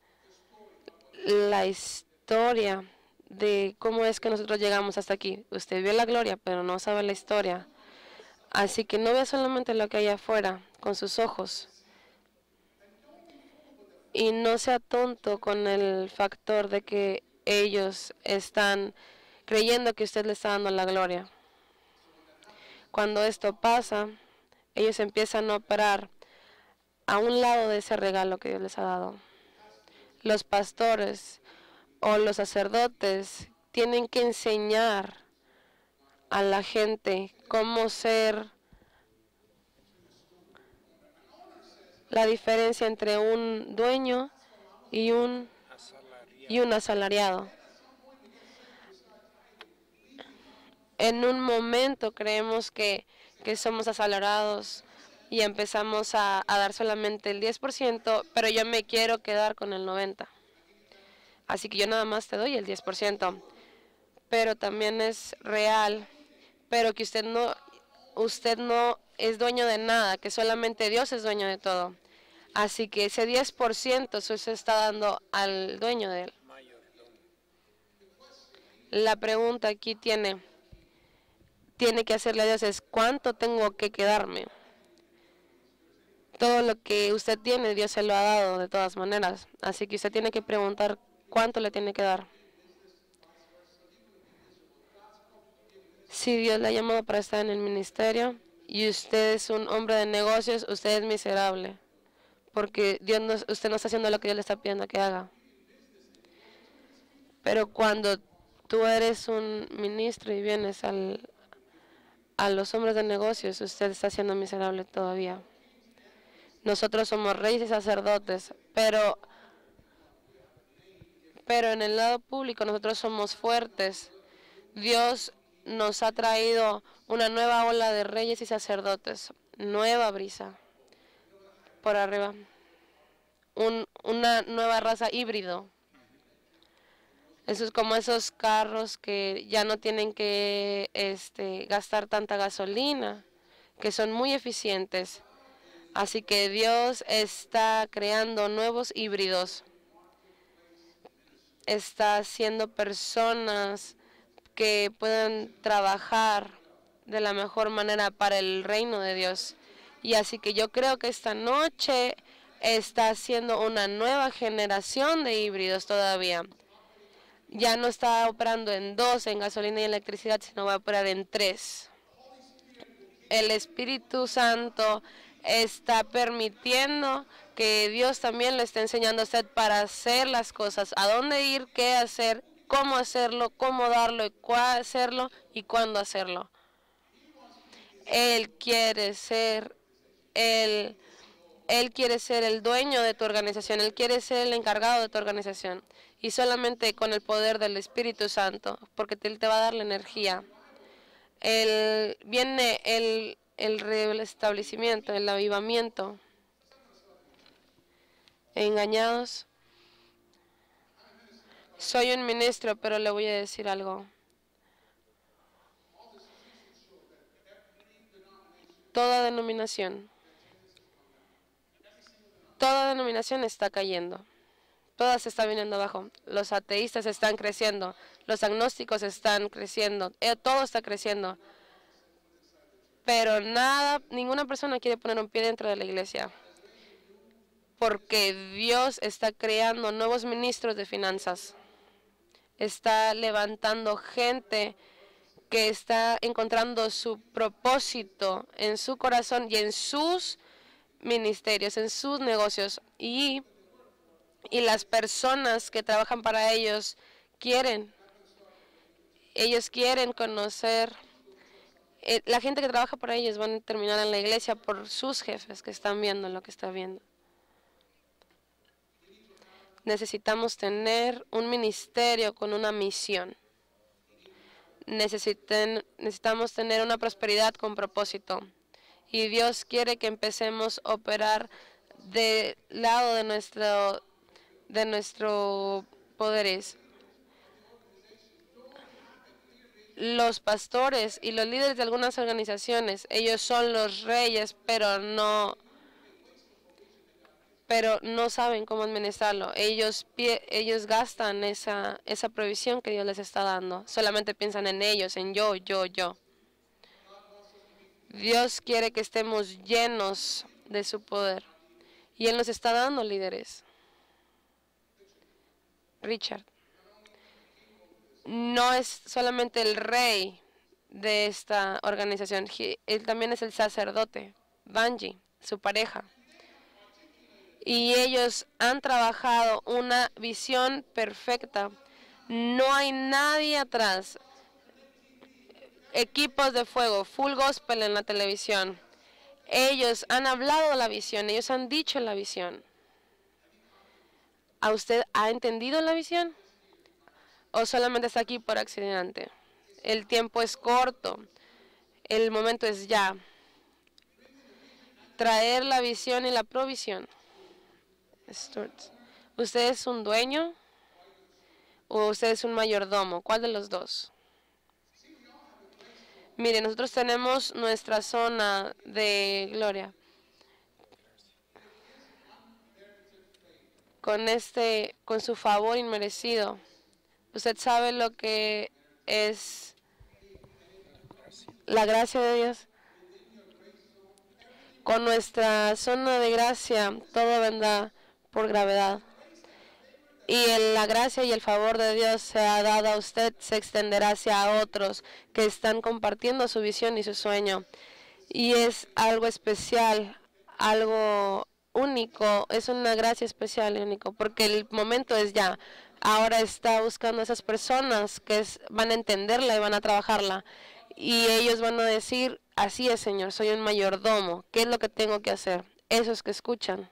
la historia de cómo es que nosotros llegamos hasta aquí. Usted vio la gloria, pero no sabe la historia. Así que no vea solamente lo que hay afuera con sus ojos. Y no sea tonto con el factor de que ellos están creyendo que usted le está dando la gloria. Cuando esto pasa, ellos empiezan a operar a un lado de ese regalo que Dios les ha dado. Los pastores o los sacerdotes tienen que enseñar a la gente cómo ser la diferencia entre un dueño y un asalariado. En un momento creemos que somos asalariados y empezamos a dar solamente el 10%, pero yo me quiero quedar con el 90%. Así que yo nada más te doy el 10%. Pero también es real, pero que usted no es dueño de nada, que solamente Dios es dueño de todo. Así que ese 10% se está dando al dueño de él. La pregunta aquí tiene que hacerle a Dios es: ¿cuánto tengo que quedarme? Todo lo que usted tiene, Dios se lo ha dado de todas maneras. Así que usted tiene que preguntar cuánto le tiene que dar. Si Dios le ha llamado para estar en el ministerio y usted es un hombre de negocios, usted es miserable, porque usted no está haciendo lo que Dios le está pidiendo que haga. Pero cuando tú eres un ministro y vienes a los hombres de negocios, usted está siendo miserable todavía. Nosotros somos reyes y sacerdotes, pero en el lado público nosotros somos fuertes. Dios nos ha traído una nueva ola de reyes y sacerdotes, nueva brisa por arriba, una nueva raza híbrido. Eso es como esos carros que ya no tienen que gastar tanta gasolina, que son muy eficientes. Así que Dios está creando nuevos híbridos. Está haciendo personas que puedan trabajar de la mejor manera para el reino de Dios. Y así que yo creo que esta noche está haciendo una nueva generación de híbridos todavía. Ya no está operando en 2, en gasolina y electricidad, sino va a operar en 3. El Espíritu Santo está permitiendo que Dios también le esté enseñando a usted para hacer las cosas, a dónde ir, qué hacer, cómo hacerlo, cómo darlo, hacerlo y cuándo hacerlo. Él quiere ser el dueño de tu organización, Él quiere ser el encargado de tu organización. Y solamente con el poder del Espíritu Santo, porque Él te va a dar la energía. Viene el restablecimiento, el avivamiento. Engañados. Soy un ministro, pero le voy a decir algo. Toda denominación está cayendo. Toda se está viniendo abajo. Los ateístas están creciendo. Los agnósticos están creciendo. Todo está creciendo. Pero ninguna persona quiere poner un pie dentro de la iglesia. Porque Dios está creando nuevos ministros de finanzas. Está levantando gente que está encontrando su propósito en su corazón y en sus ministerios, en sus negocios. Y las personas que trabajan para ellos quieren conocer. La gente que trabaja para ellos van a terminar en la iglesia por sus jefes que están viendo lo que está viendo. Necesitamos tener un ministerio con una misión. Necesitamos tener una prosperidad con propósito. Y Dios quiere que empecemos a operar del lado de nuestro poderes. Los pastores y los líderes de algunas organizaciones, ellos son los reyes, pero no saben cómo administrarlo. Ellos gastan esa provisión que Dios les está dando. Solamente piensan en ellos, en yo. Dios quiere que estemos llenos de su poder. Y Él nos está dando líderes. Richard no es solamente el rey de esta organización. Él también es el sacerdote, Banji, su pareja. Y ellos han trabajado una visión perfecta. No hay nadie atrás. Equipos de fuego, full gospel en la televisión. Ellos han hablado de la visión, ellos han dicho la visión. ¿A usted ha entendido la visión? ¿O solamente está aquí por accidente? El tiempo es corto. El momento es ya. Traer la visión y la provisión. ¿Usted es un dueño o usted es un mayordomo? ¿Cuál de los dos? Mire, nosotros tenemos nuestra zona de gloria. Con su favor inmerecido. Usted sabe lo que es la gracia de Dios. Con nuestra zona de gracia, todo vendrá por gravedad. Y la gracia y el favor de Dios se ha dado a usted, se extenderá hacia otros que están compartiendo su visión y su sueño. Y es algo especial, algo único, es una gracia especial y único, porque el momento es ya. Ahora está buscando a esas personas que van a entenderla y van a trabajarla. Y ellos van a decir, así es, Señor, soy un mayordomo. ¿Qué es lo que tengo que hacer? Esos que escuchan.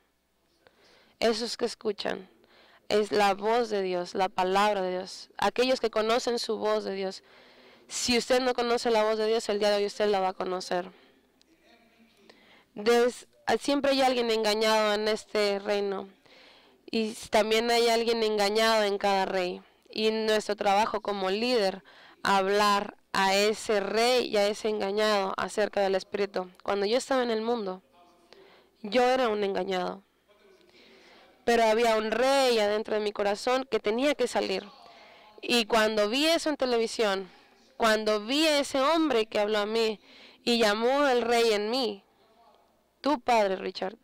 Es la voz de Dios, la palabra de Dios. Aquellos que conocen su voz de Dios. Si usted no conoce la voz de Dios, el día de hoy usted la va a conocer. Siempre hay alguien engañado en este reino. Y también hay alguien engañado en cada rey. Y nuestro trabajo como líder, hablar a ese rey y a ese engañado acerca del Espíritu. Cuando yo estaba en el mundo, yo era un engañado. Pero había un rey adentro de mi corazón que tenía que salir. Y cuando vi eso en televisión, cuando vi a ese hombre que habló a mí y llamó al rey en mí, tu padre, Richard,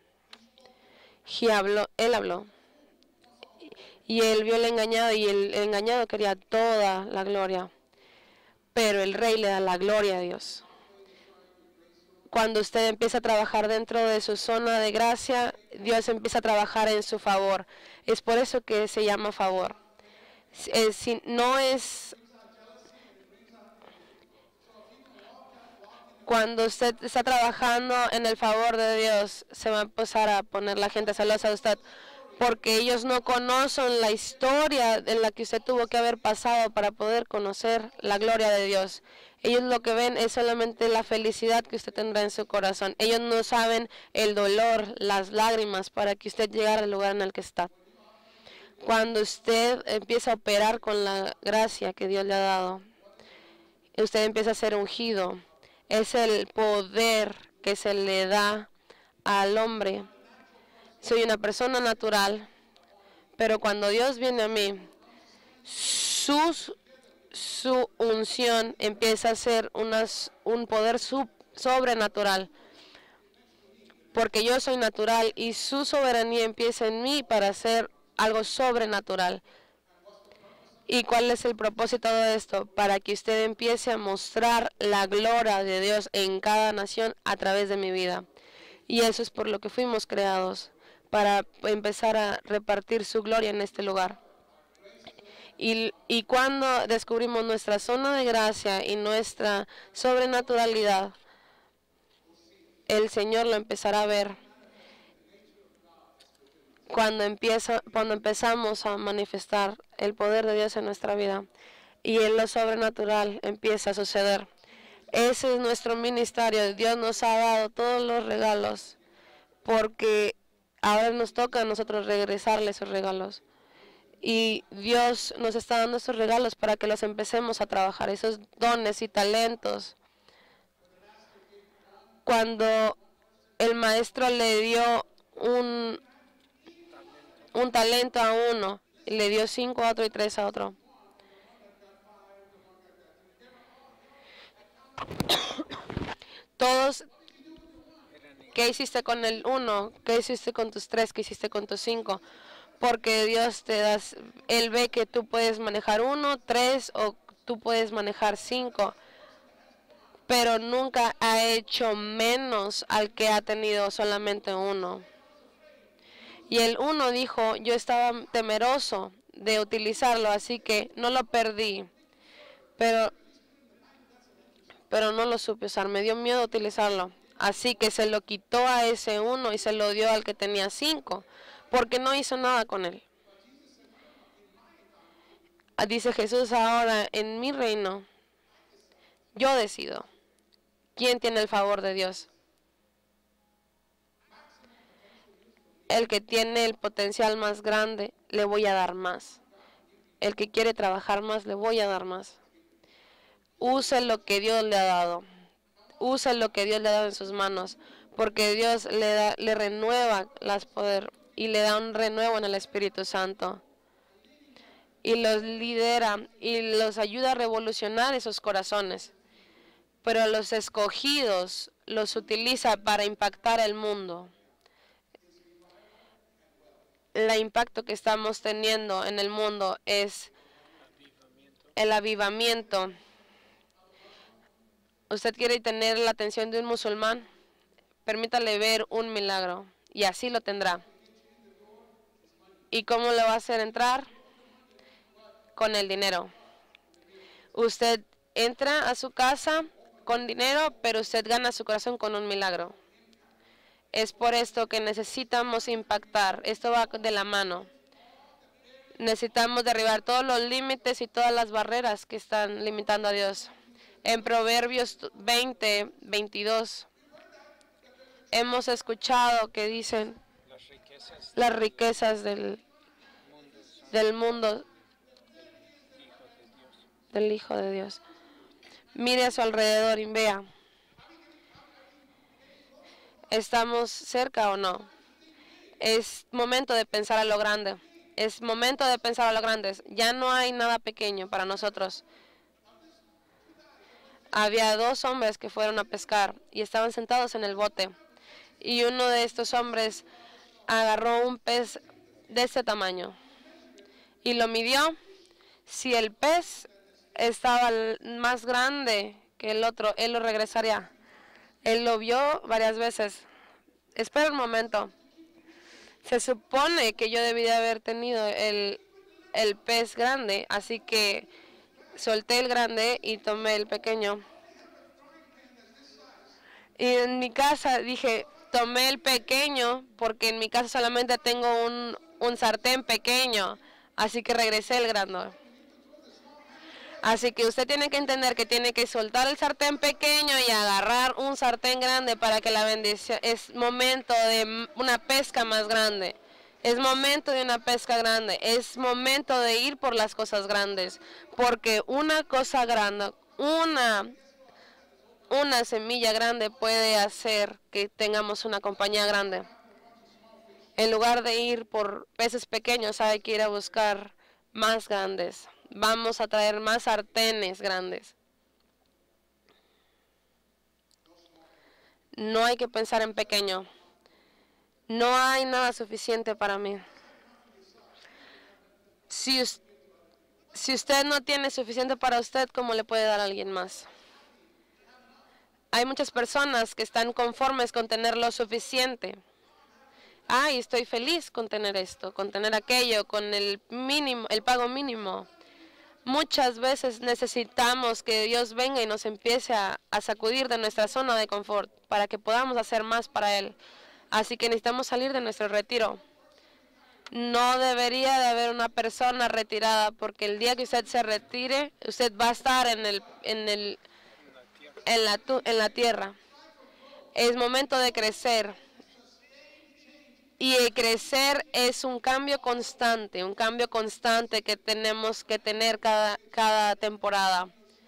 él habló. Y él vio al engañado y el engañado quería toda la gloria. Pero el rey le da la gloria a Dios. Cuando usted empieza a trabajar dentro de su zona de gracia, Dios empieza a trabajar en su favor. Es por eso que se llama favor. No es cuando usted está trabajando en el favor de Dios, se va a empezar a poner la gente celosa de usted, porque ellos no conocen la historia en la que usted tuvo que haber pasado para poder conocer la gloria de Dios. Ellos lo que ven es solamente la felicidad que usted tendrá en su corazón. Ellos no saben el dolor, las lágrimas para que usted llegara al lugar en el que está. Cuando usted empieza a operar con la gracia que Dios le ha dado, usted empieza a ser ungido. Es el poder que se le da al hombre. Soy una persona natural, pero cuando Dios viene a mí, su unción empieza a ser un poder sobrenatural. Porque yo soy natural y su soberanía empieza en mí para hacer algo sobrenatural. ¿Y cuál es el propósito de esto? Para que usted empiece a mostrar la gloria de Dios en cada nación a través de mi vida. Y eso es por lo que fuimos creados, para empezar a repartir su gloria en este lugar. Y cuando descubrimos nuestra zona de gracia y nuestra sobrenaturalidad, el Señor lo empezará a ver. Cuando empezamos a manifestar el poder de Dios en nuestra vida y en lo sobrenatural empieza a suceder. Ese es nuestro ministerio. Dios nos ha dado todos los regalos porque ahora nos toca a nosotros regresarle esos regalos. Y Dios nos está dando esos regalos para que los empecemos a trabajar, esos dones y talentos. Cuando el maestro le dio un talento a uno, y le dio 5 a otro y 3 a otro. Todos, ¿qué hiciste con el 1? ¿Qué hiciste con tus 3? ¿Qué hiciste con tus 5? Porque Dios te da, Él ve que tú puedes manejar 1, 3 o tú puedes manejar 5. Pero nunca ha hecho menos al que ha tenido solamente 1. Y el 1 dijo, yo estaba temeroso de utilizarlo, así que no lo perdí. Pero no lo supe usar, me dio miedo utilizarlo. Así que se lo quitó a ese 1 y se lo dio al que tenía 5, porque no hizo nada con él. Dice Jesús, ahora en mi reino, yo decido quién tiene el favor de Dios. El que tiene el potencial más grande, le voy a dar más. El que quiere trabajar más, le voy a dar más. Use lo que Dios le ha dado. Use lo que Dios le ha dado en sus manos. Porque Dios le renueva las poder y le da un renuevo en el Espíritu Santo. Y los lidera y los ayuda a revolucionar esos corazones. Pero los escogidos los utiliza para impactar el mundo. El impacto que estamos teniendo en el mundo es el avivamiento. ¿Usted quiere tener la atención de un musulmán? Permítale ver un milagro y así lo tendrá. ¿Y cómo le va a hacer entrar? Con el dinero. Usted entra a su casa con dinero, pero usted gana su corazón con un milagro. Es por esto que necesitamos impactar. Esto va de la mano. Necesitamos derribar todos los límites y todas las barreras que están limitando a Dios. En Proverbios 20, 22, hemos escuchado que dicen las riquezas del mundo del Hijo de Dios. Mire a su alrededor y vea. ¿Estamos cerca o no? Es momento de pensar a lo grande. Es momento de pensar a lo grande. Ya no hay nada pequeño para nosotros. Había 2 hombres que fueron a pescar y estaban sentados en el bote. Y uno de estos hombres agarró un pez de este tamaño y lo midió. Si el pez estaba más grande que el otro, él lo regresaría. Él lo vio varias veces. Espera un momento. Se supone que yo debía haber tenido el pez grande, así que solté el grande y tomé el pequeño. Y en mi casa dije, tomé el pequeño porque en mi casa solamente tengo un sartén pequeño, así que regresé el grande. Así que usted tiene que entender que tiene que soltar el sartén pequeño y agarrar un sartén grande para que la bendición, es momento de una pesca más grande. Es momento de una pesca grande. Es momento de ir por las cosas grandes. Porque una cosa grande, una semilla grande puede hacer que tengamos una compañía grande. En lugar de ir por peces pequeños, hay que ir a buscar más grandes. Vamos a traer más sartenes grandes. No hay que pensar en pequeño. No hay nada suficiente para mí. Si usted no tiene suficiente para usted, ¿cómo le puede dar a alguien más? Hay muchas personas que están conformes con tener lo suficiente. Ay, estoy feliz con tener esto, con tener aquello, con el mínimo, el pago mínimo. Muchas veces necesitamos que Dios venga y nos empiece a sacudir de nuestra zona de confort para que podamos hacer más para Él. Así que necesitamos salir de nuestro retiro. No debería de haber una persona retirada, porque el día que usted se retire, usted va a estar en la tierra. Es momento de crecer. Y el crecer es un cambio constante que tenemos que tener cada temporada.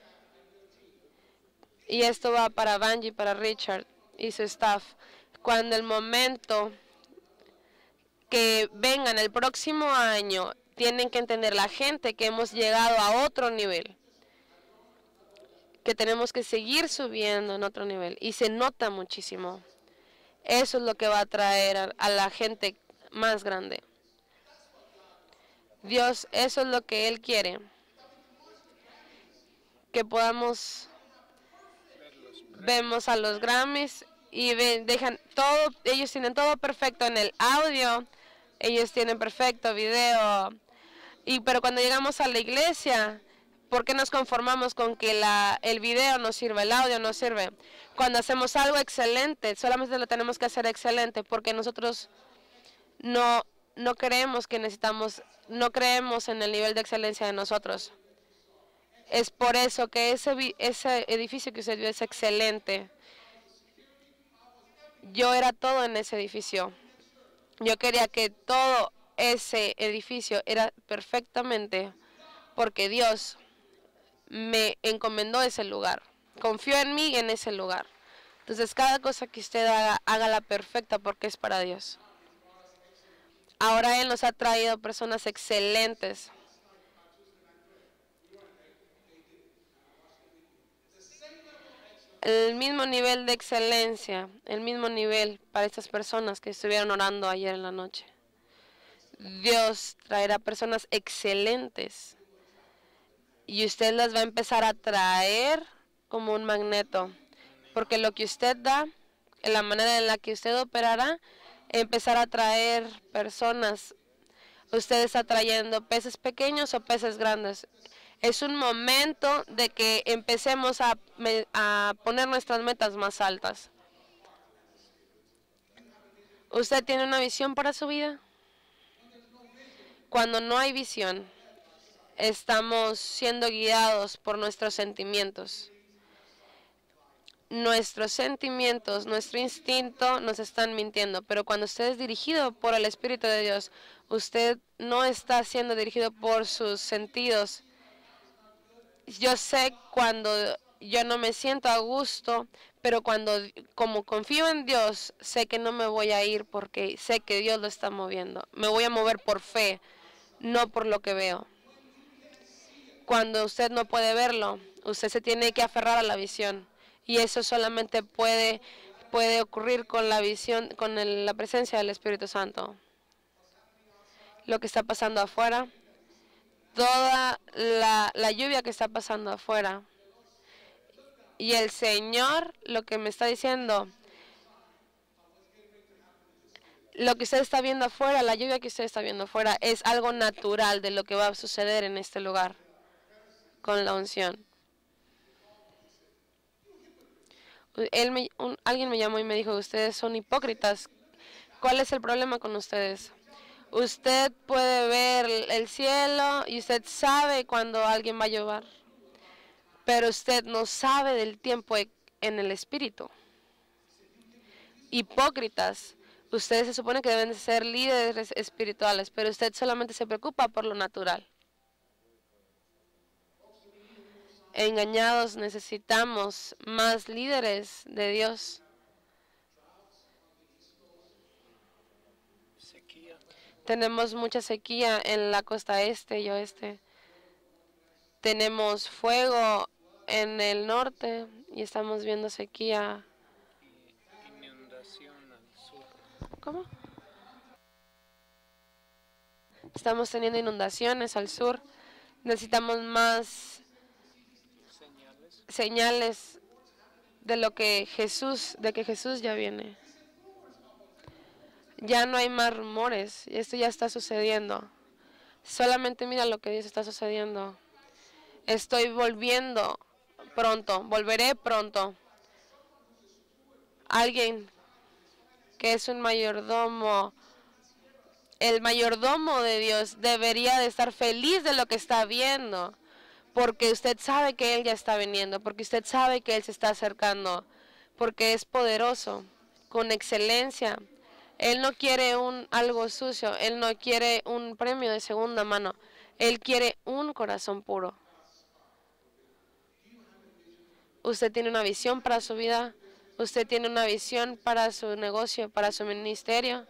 Y esto va para Bungie, para Richard y su staff. Cuando el momento que vengan el próximo año, tienen que entender la gente que hemos llegado a otro nivel, que tenemos que seguir subiendo en otro nivel, y se nota muchísimo. Eso es lo que va a traer a la gente más grande. Dios, eso es lo que Él quiere, que podamos, vemos a los Grammys y dejan todo, ellos tienen todo perfecto en el audio, ellos tienen perfecto video, pero cuando llegamos a la iglesia, ¿por qué nos conformamos con que el video no sirve, el audio no sirve? Cuando hacemos algo excelente, solamente lo tenemos que hacer excelente, porque nosotros no creemos que necesitamos, no creemos en el nivel de excelencia de nosotros. Es por eso que ese edificio que usted vio es excelente. Yo era todo en ese edificio. Yo quería que todo ese edificio era perfectamente, porque Dios me encomendó ese lugar. Confió en mí en ese lugar. Entonces, cada cosa que usted haga, hágala perfecta, porque es para Dios. Ahora Él nos ha traído personas excelentes. El mismo nivel de excelencia, el mismo nivel para estas personas que estuvieron orando ayer en la noche. Dios traerá personas excelentes y usted las va a empezar a traer como un magneto, porque lo que usted da, en la manera en la que usted operará, empezar a traer personas. Usted está trayendo peces pequeños o peces grandes. Es un momento de que empecemos a poner nuestras metas más altas. ¿Usted tiene una visión para su vida? Cuando no hay visión, estamos siendo guiados por nuestros sentimientos. Nuestros sentimientos, nuestro instinto nos están mintiendo, pero cuando usted es dirigido por el Espíritu de Dios, usted no está siendo dirigido por sus sentidos. Yo sé cuando yo no me siento a gusto, pero como confío en Dios, sé que no me voy a ir porque sé que Dios lo está moviendo. Me voy a mover por fe, no por lo que veo. Cuando usted no puede verlo, usted se tiene que aferrar a la visión. Y eso solamente puede ocurrir con la visión, con la presencia del Espíritu Santo. Lo que está pasando afuera, toda la lluvia que está pasando afuera. Y el Señor lo que me está diciendo, lo que usted está viendo afuera, la lluvia que usted está viendo afuera, es algo natural de lo que va a suceder en este lugar con la unción. Alguien me llamó y me dijo, ustedes son hipócritas. ¿Cuál es el problema con ustedes? Usted puede ver el cielo y usted sabe cuando alguien va a llover, pero usted no sabe del tiempo en el espíritu. Hipócritas. Ustedes se supone que deben de ser líderes espirituales, pero usted solamente se preocupa por lo natural. Engañados, necesitamos más líderes de Dios. Sequía. Tenemos mucha sequía en la costa este y oeste. Tenemos fuego en el norte y estamos viendo sequía. Y inundación al sur. ¿Cómo? Estamos teniendo inundaciones al sur. Necesitamos más señales de lo que Jesús, de que Jesús ya viene. Ya no hay más rumores, esto ya está sucediendo. Solamente mira lo que Dios está sucediendo. Estoy volviendo pronto, volveré pronto. Alguien que es un mayordomo, el mayordomo de Dios, debería de estar feliz de lo que está viendo, porque usted sabe que Él ya está viniendo, porque usted sabe que Él se está acercando, porque es poderoso, con excelencia. Él no quiere algo sucio, Él no quiere un premio de segunda mano, Él quiere un corazón puro. Usted tiene una visión para su vida, usted tiene una visión para su negocio, para su ministerio.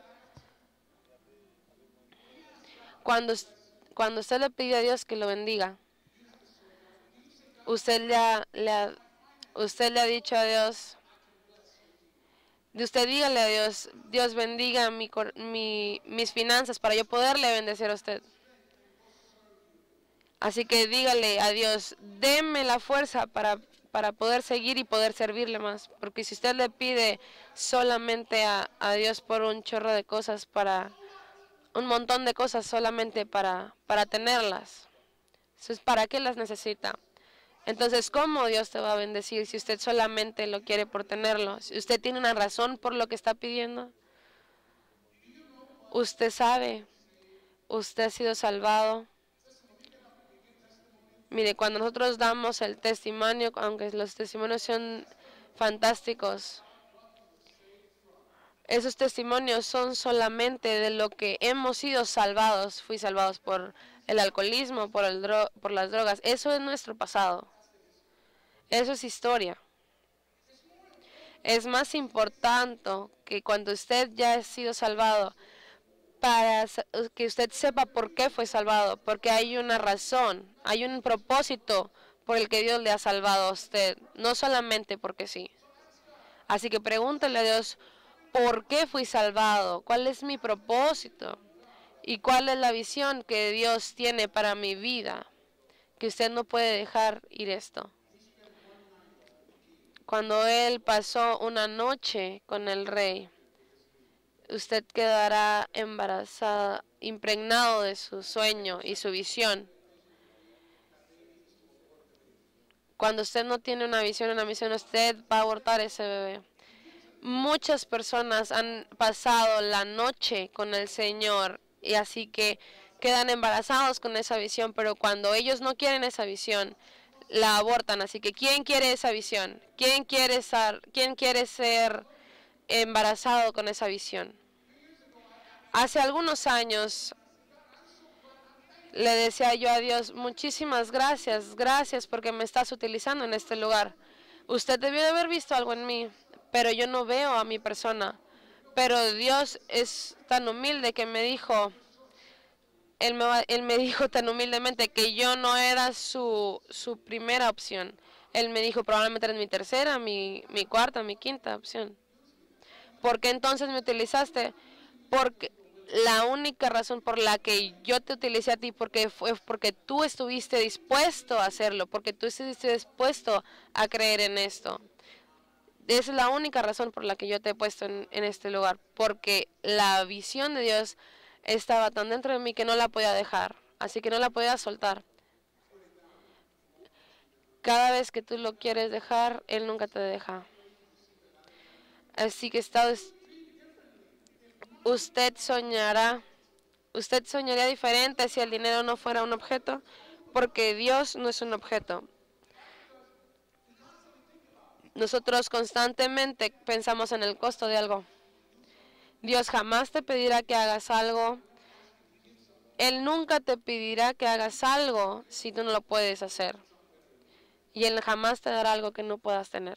Cuando usted le pide a Dios que lo bendiga, usted le ha dicho a Dios, usted dígale a Dios, Dios bendiga mis finanzas para yo poderle bendecir a usted. Así que dígale a Dios, deme la fuerza para poder seguir y poder servirle más. Porque si usted le pide solamente a Dios por un chorro de cosas, para un montón de cosas solamente para tenerlas, entonces, ¿para qué las necesita? Entonces, ¿cómo Dios te va a bendecir si usted solamente lo quiere por tenerlo? Si usted tiene una razón por lo que está pidiendo, usted sabe, usted ha sido salvado. Mire, cuando nosotros damos el testimonio, aunque los testimonios son fantásticos, esos testimonios son solamente de lo que hemos sido salvados. Fui salvados por el alcoholismo, por las drogas. Eso es nuestro pasado. Eso es historia. Es más importante que cuando usted ya ha sido salvado, para que usted sepa por qué fue salvado, porque hay una razón, hay un propósito por el que Dios le ha salvado a usted, no solamente porque sí. Así que pregúntele a Dios, ¿por qué fui salvado? ¿Cuál es mi propósito? ¿Y cuál es la visión que Dios tiene para mi vida? Que usted no puede dejar ir esto. Cuando él pasó una noche con el rey, usted quedará embarazada, impregnado de su sueño y su visión. Cuando usted no tiene una visión, usted va a abortar ese bebé. Muchas personas han pasado la noche con el Señor y así que quedan embarazados con esa visión, pero cuando ellos no quieren esa visión, la abortan. Así que ¿quién quiere esa visión? ¿Quién quiere ser embarazado con esa visión? Hace algunos años le decía yo a Dios, muchísimas gracias, gracias porque me estás utilizando en este lugar. Usted debió de haber visto algo en mí, pero yo no veo a mi persona. Pero Dios es tan humilde que me dijo, Él me dijo tan humildemente que yo no era su primera opción. Él me dijo, probablemente eres mi tercera, mi cuarta, mi quinta opción. ¿Por qué entonces me utilizaste? Porque la única razón por la que yo te utilicé a ti fue porque tú estuviste dispuesto a hacerlo, porque tú estuviste dispuesto a creer en esto. Esa es la única razón por la que yo te he puesto en este lugar, porque la visión de Dios estaba tan dentro de mí que no la podía dejar, así que no la podía soltar. Cada vez que tú lo quieres dejar, Él nunca te deja. Así que usted soñaría diferente si el dinero no fuera un objeto, porque Dios no es un objeto. Nosotros constantemente pensamos en el costo de algo. Dios jamás te pedirá que hagas algo. Él nunca te pedirá que hagas algo si tú no lo puedes hacer. Y Él jamás te dará algo que no puedas tener.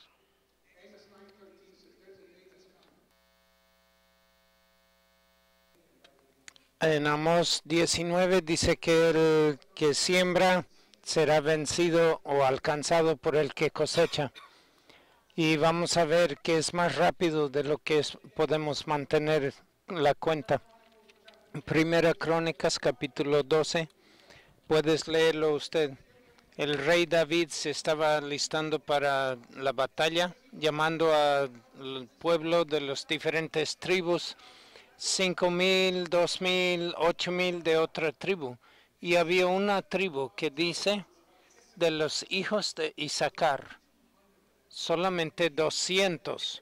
En Amós 19 dice que el que siembra será vencido o alcanzado por el que cosecha. Y vamos a ver que es más rápido de lo que podemos mantener la cuenta. Primera Crónicas, capítulo 12. Puedes leerlo usted. El rey David se estaba alistando para la batalla, llamando al pueblo de las diferentes tribus, 5,000, 2,000, 8,000 de otra tribu. Y había una tribu que dice, de los hijos de Isaacar, solamente 200.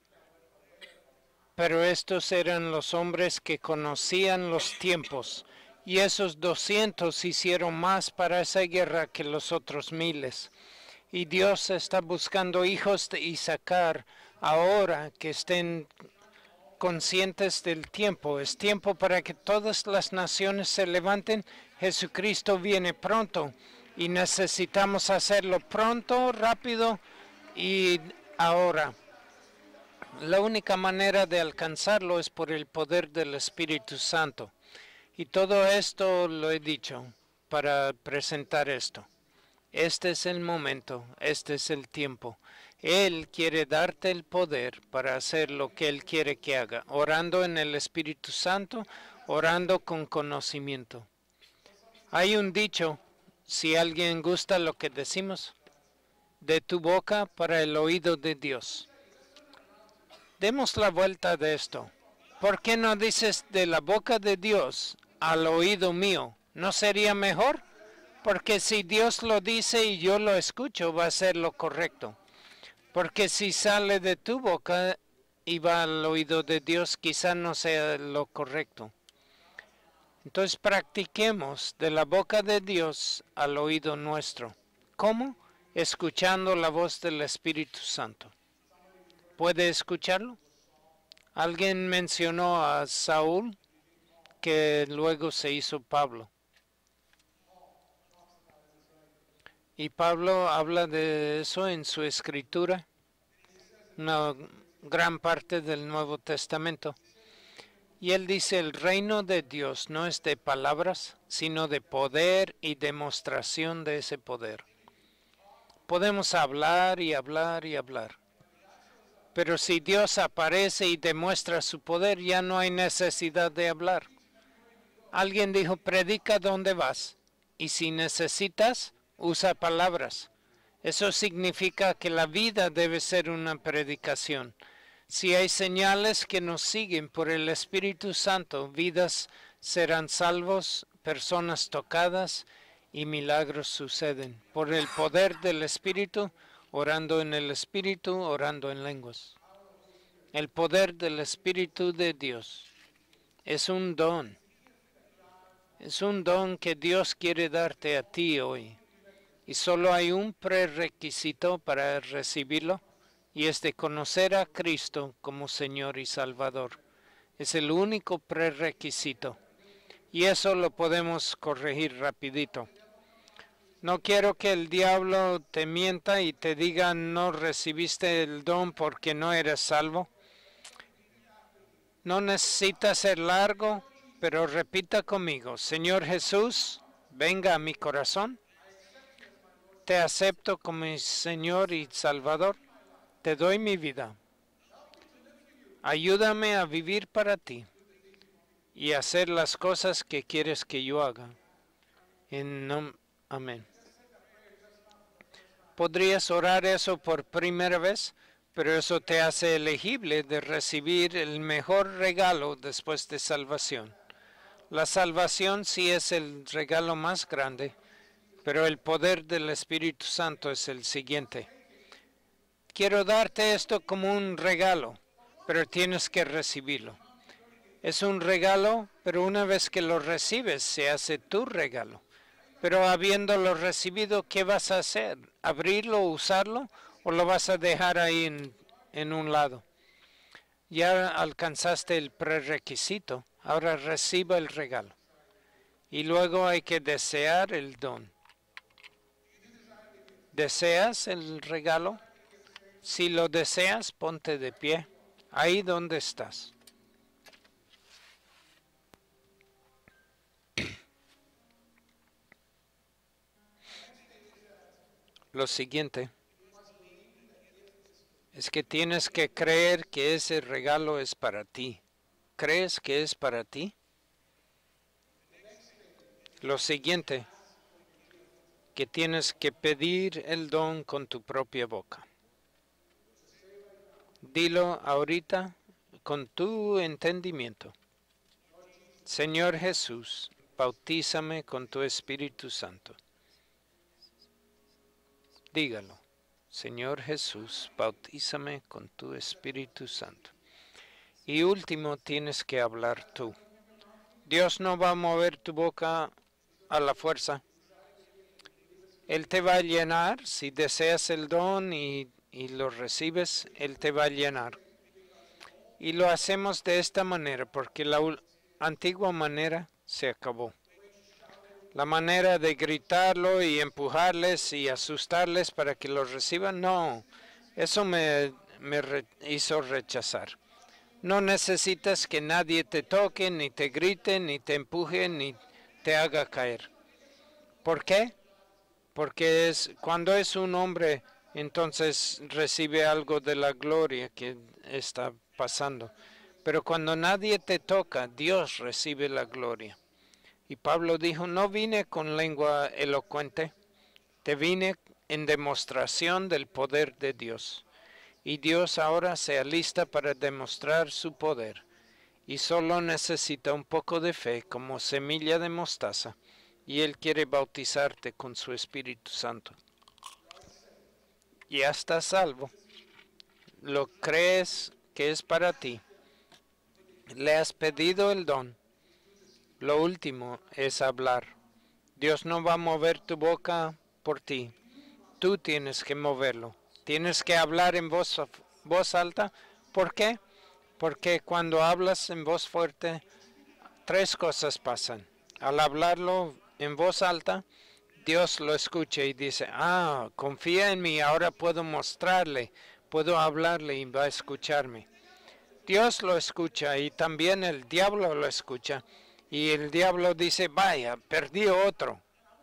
Pero estos eran los hombres que conocían los tiempos. Y esos 200 hicieron más para esa guerra que los otros miles. Y Dios está buscando hijos de Isaacar ahora que estén conscientes del tiempo. Es tiempo para que todas las naciones se levanten. Jesucristo viene pronto y necesitamos hacerlo pronto, rápido y ahora. La única manera de alcanzarlo es por el poder del Espíritu Santo. Y todo esto lo he dicho para presentar esto. Este es el momento, este es el tiempo. Él quiere darte el poder para hacer lo que Él quiere que haga, orando en el Espíritu Santo, orando con conocimiento. Hay un dicho, si alguien gusta lo que decimos, de tu boca para el oído de Dios. Demos la vuelta de esto. ¿Por qué no dices de la boca de Dios al oído mío? ¿No sería mejor? Porque si Dios lo dice y yo lo escucho, va a ser lo correcto. Porque si sale de tu boca y va al oído de Dios, quizá no sea lo correcto. Entonces practiquemos de la boca de Dios al oído nuestro. ¿Cómo? Escuchando la voz del Espíritu Santo. ¿Puede escucharlo? Alguien mencionó a Saúl, que luego se hizo Pablo. Y Pablo habla de eso en su escritura, una gran parte del Nuevo Testamento. Y él dice, el reino de Dios no es de palabras, sino de poder y demostración de ese poder. Podemos hablar y hablar y hablar. Pero si Dios aparece y demuestra su poder, ya no hay necesidad de hablar. Alguien dijo, predica donde vas. Y si necesitas, usa palabras. Eso significa que la vida debe ser una predicación. Si hay señales que nos siguen por el Espíritu Santo, vidas serán salvos, personas tocadas y milagros suceden. Por el poder del Espíritu, orando en el Espíritu, orando en lenguas. El poder del Espíritu de Dios es un don. Es un don que Dios quiere darte a ti hoy. Y solo hay un prerequisito para recibirlo, y es de conocer a Cristo como Señor y Salvador. Es el único prerequisito. Y eso lo podemos corregir rapidito. No quiero que el diablo te mienta y te diga no recibiste el don porque no eres salvo. No necesita ser largo, pero repita conmigo. Señor Jesús, venga a mi corazón. Te acepto como mi Señor y Salvador. Te doy mi vida. Ayúdame a vivir para ti y hacer las cosas que quieres que yo haga. Amén. Podrías orar eso por primera vez, pero eso te hace elegible de recibir el mejor regalo después de salvación. La salvación sí es el regalo más grande, pero el poder del Espíritu Santo es el siguiente. Quiero darte esto como un regalo, pero tienes que recibirlo. Es un regalo, pero una vez que lo recibes, se hace tu regalo. Pero habiéndolo recibido, ¿qué vas a hacer? ¿Abrirlo, usarlo, o lo vas a dejar ahí en un lado? Ya alcanzaste el prerequisito, ahora reciba el regalo. Y luego hay que desear el don. ¿Deseas el regalo? Si lo deseas, ponte de pie, ahí donde estás. Lo siguiente es que tienes que creer que ese regalo es para ti. ¿Crees que es para ti? Lo siguiente, que tienes que pedir el don con tu propia boca. Dilo ahorita con tu entendimiento. Señor Jesús, bautízame con tu Espíritu Santo. Dígalo. Señor Jesús, bautízame con tu Espíritu Santo. Y último, tienes que hablar tú. Dios no va a mover tu boca a la fuerza. Él te va a llenar. Si deseas el don y lo recibes, Él te va a llenar. Y lo hacemos de esta manera porque la antigua manera se acabó. La manera de gritarlo y empujarles y asustarles para que lo reciban, no. Eso me hizo rechazar. No necesitas que nadie te toque, ni te grite, ni te empuje, ni te haga caer. ¿Por qué? Porque cuando es un hombre, entonces recibe algo de la gloria que está pasando. Pero cuando nadie te toca, Dios recibe la gloria. Y Pablo dijo, no vine con lengua elocuente, te vine en demostración del poder de Dios. Y Dios ahora se alista para demostrar su poder. Y solo necesita un poco de fe como semilla de mostaza. Y Él quiere bautizarte con su Espíritu Santo. Ya estás salvo. Lo crees que es para ti. Le has pedido el don. Lo último es hablar. Dios no va a mover tu boca por ti. Tú tienes que moverlo. Tienes que hablar en voz alta. ¿Por qué? Porque cuando hablas en voz fuerte, tres cosas pasan. Al hablarlo en voz alta, Dios lo escucha y dice, confía en mí, ahora puedo mostrarle, puedo hablarle y va a escucharme. Dios lo escucha y también el diablo lo escucha. Y el diablo dice, vaya, perdí otro.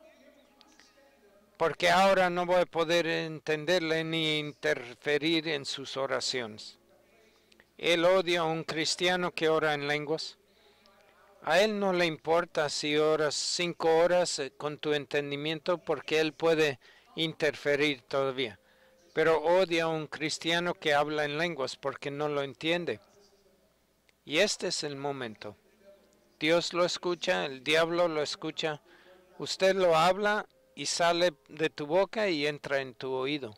Porque ahora no voy a poder entenderle ni interferir en sus oraciones. Él odia a un cristiano que ora en lenguas. A él no le importa si oras 5 horas con tu entendimiento porque él puede interferir todavía. Pero odia a un cristiano que habla en lenguas porque no lo entiende. Y este es el momento. Dios lo escucha, el diablo lo escucha. Usted lo habla y sale de tu boca y entra en tu oído.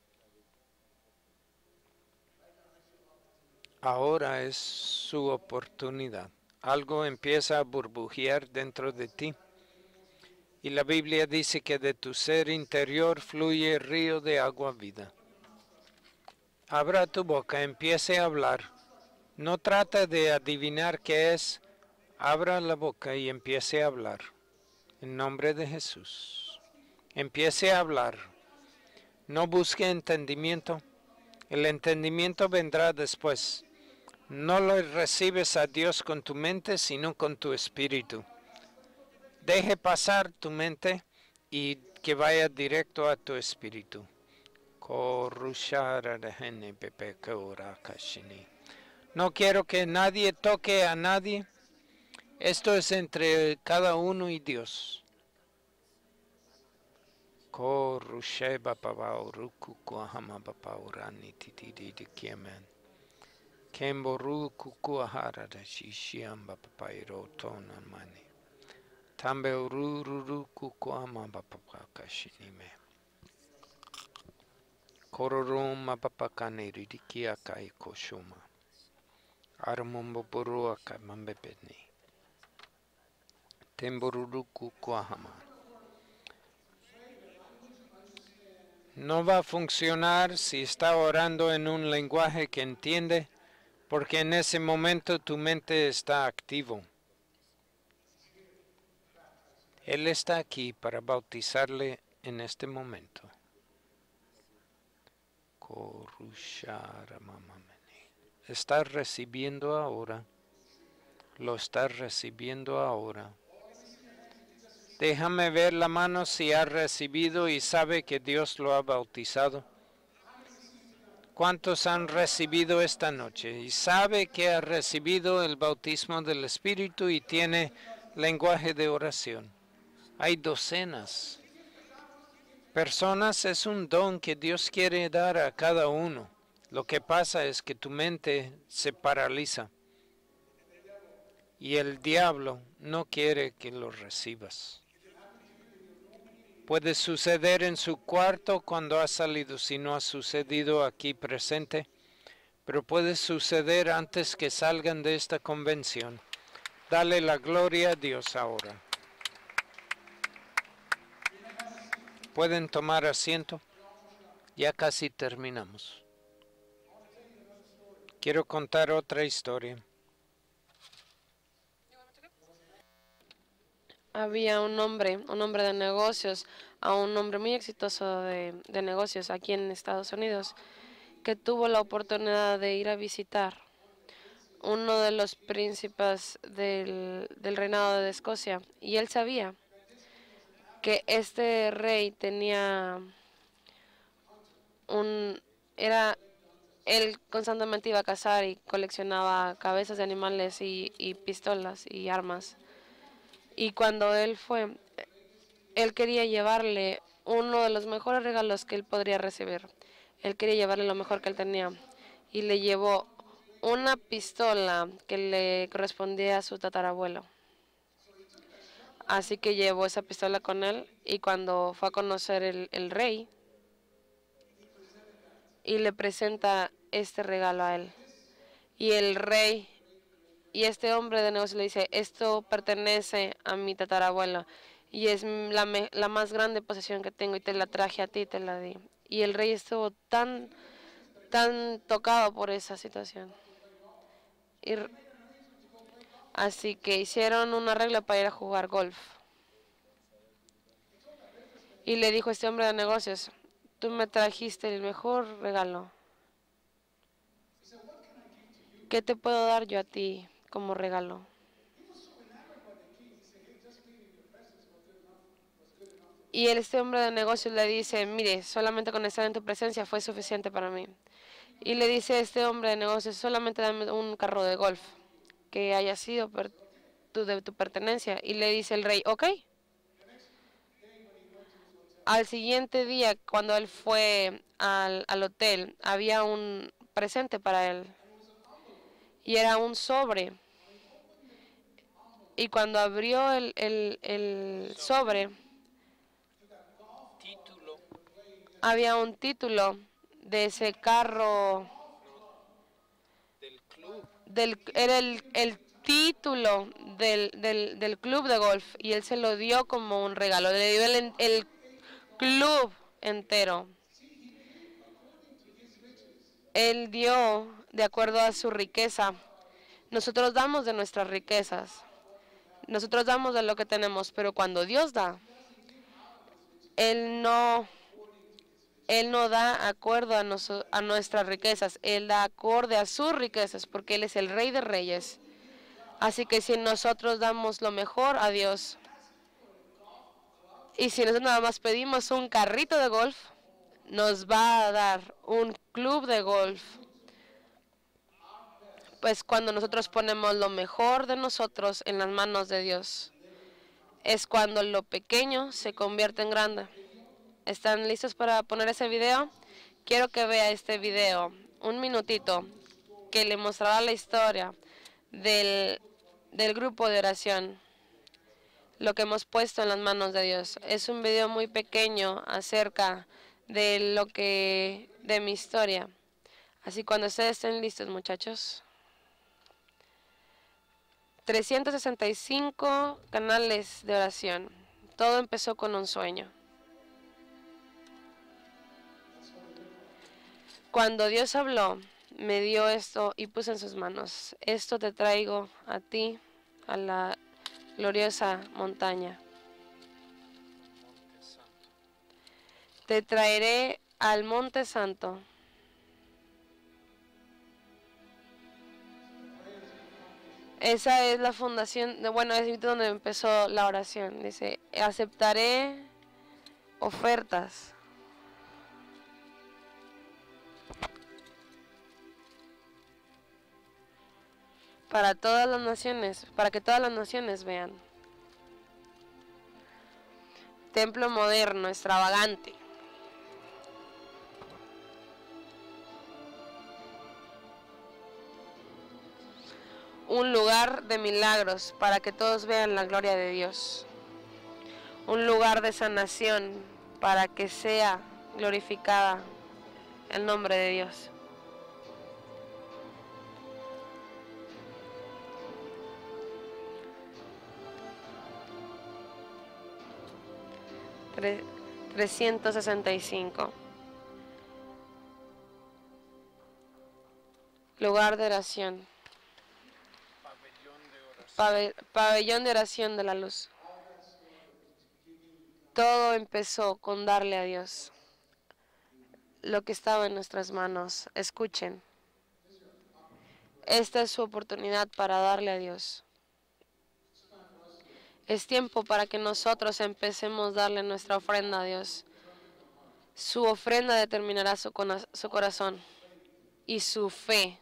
Ahora es su oportunidad. Algo empieza a burbujear dentro de ti. Y la Biblia dice que de tu ser interior fluye el río de agua vida. Abra tu boca, empiece a hablar. No trata de adivinar qué es. Abra la boca y empiece a hablar. En nombre de Jesús. Empiece a hablar. No busque entendimiento. El entendimiento vendrá después. No lo recibes a Dios con tu mente, sino con tu espíritu. Deje pasar tu mente y que vaya directo a tu espíritu. No quiero que nadie toque a nadie. Esto es entre cada uno y Dios. Kemboru kukuahara da shishiamba papairo tona mani. Tambe ururu kukuama papaka shinime. Kororoma papakane ridikia kai koshuma. Armombo burua kai mambepeni. Temboruru kukuahama. No va a funcionar si está orando en un lenguaje que entiende. porque en ese momento tu mente está activo. Él está aquí para bautizarle en este momento. Está recibiendo ahora. Lo está recibiendo ahora. Déjame ver la mano si ha recibido y sabe que Dios lo ha bautizado. ¿Cuántos han recibido esta noche? Y sabe que ha recibido el bautismo del Espíritu y tiene lenguaje de oración. Hay docenas. Personas es un don que Dios quiere dar a cada uno. Lo que pasa es que tu mente se paraliza. Y el diablo no quiere que lo recibas. Puede suceder en su cuarto cuando ha salido, si no ha sucedido aquí presente, pero puede suceder antes que salgan de esta convención. Dale la gloria a Dios ahora. Pueden tomar asiento. Ya casi terminamos. Quiero contar otra historia. Había un hombre de negocios, a un hombre muy exitoso de negocios aquí en Estados Unidos, que tuvo la oportunidad de ir a visitar uno de los príncipes del reinado de Escocia. Y él sabía que este rey tenía él constantemente iba a cazar y coleccionaba cabezas de animales y pistolas y armas. Y cuando él fue, él quería llevarle uno de los mejores regalos que él podría recibir. Él quería llevarle lo mejor que él tenía. Y le llevó una pistola que le correspondía a su tatarabuelo. Así que llevó esa pistola con él y cuando fue a conocer el rey, y le presenta este regalo a él. Y el rey y este hombre de negocio le dice, esto pertenece a mi tatarabuelo y es la más grande posesión que tengo y te la traje a ti, te la di. Y el rey estuvo tan tocado por esa situación. Así que hicieron una regla para ir a jugar golf. Y le dijo este hombre de negocios, tú me trajiste el mejor regalo. ¿Qué te puedo dar yo a ti como regalo? Y este hombre de negocios le dice, mire, solamente con estar en tu presencia fue suficiente para mí. Y le dice este hombre de negocios, solamente dame un carro de golf que haya sido de tu pertenencia. Y le dice el rey, ok. Al siguiente día, cuando él fue al hotel, había un presente para él. Y era un sobre. Y cuando abrió el sobre, había un título de ese carro. Era el título del club de golf y él se lo dio como un regalo. Le dio el club entero. Él dio de acuerdo a su riqueza. Nosotros damos de nuestras riquezas. Nosotros damos de lo que tenemos, pero cuando Dios da, Él no da acuerdo a nuestras riquezas, Él da acorde a sus riquezas, porque Él es el Rey de Reyes. Así que si nosotros damos lo mejor a Dios, y si nosotros nada más pedimos un carrito de golf, nos va a dar un club de golf. Pues cuando nosotros ponemos lo mejor de nosotros en las manos de Dios, es cuando lo pequeño se convierte en grande. ¿Están listos para poner ese video? Quiero que vea este video, un minutito, que le mostrará la historia del grupo de oración, lo que hemos puesto en las manos de Dios. Es un video muy pequeño acerca de mi historia. Así cuando ustedes estén listos, muchachos. 365 canales de oración. Todo empezó con un sueño. Cuando Dios habló, me dio esto y puse en sus manos. Esto te traigo a ti, a la gloriosa montaña. Monte Santo. Te traeré al Monte Santo. Esa es la fundación, bueno, es donde empezó la oración. Dice, aceptaré ofertas. Para todas las naciones, para que todas las naciones vean. Templo moderno, extravagante. Un lugar de milagros para que todos vean la gloria de Dios. Un lugar de sanación para que sea glorificada el nombre de Dios. Tre 365. Lugar de oración. Pabellón de oración de la luz. Todo empezó con darle a Dios lo que estaba en nuestras manos. Escuchen. Esta es su oportunidad para darle a Dios. Es tiempo para que nosotros empecemos a darle nuestra ofrenda a Dios. Su ofrenda determinará su corazón y su fe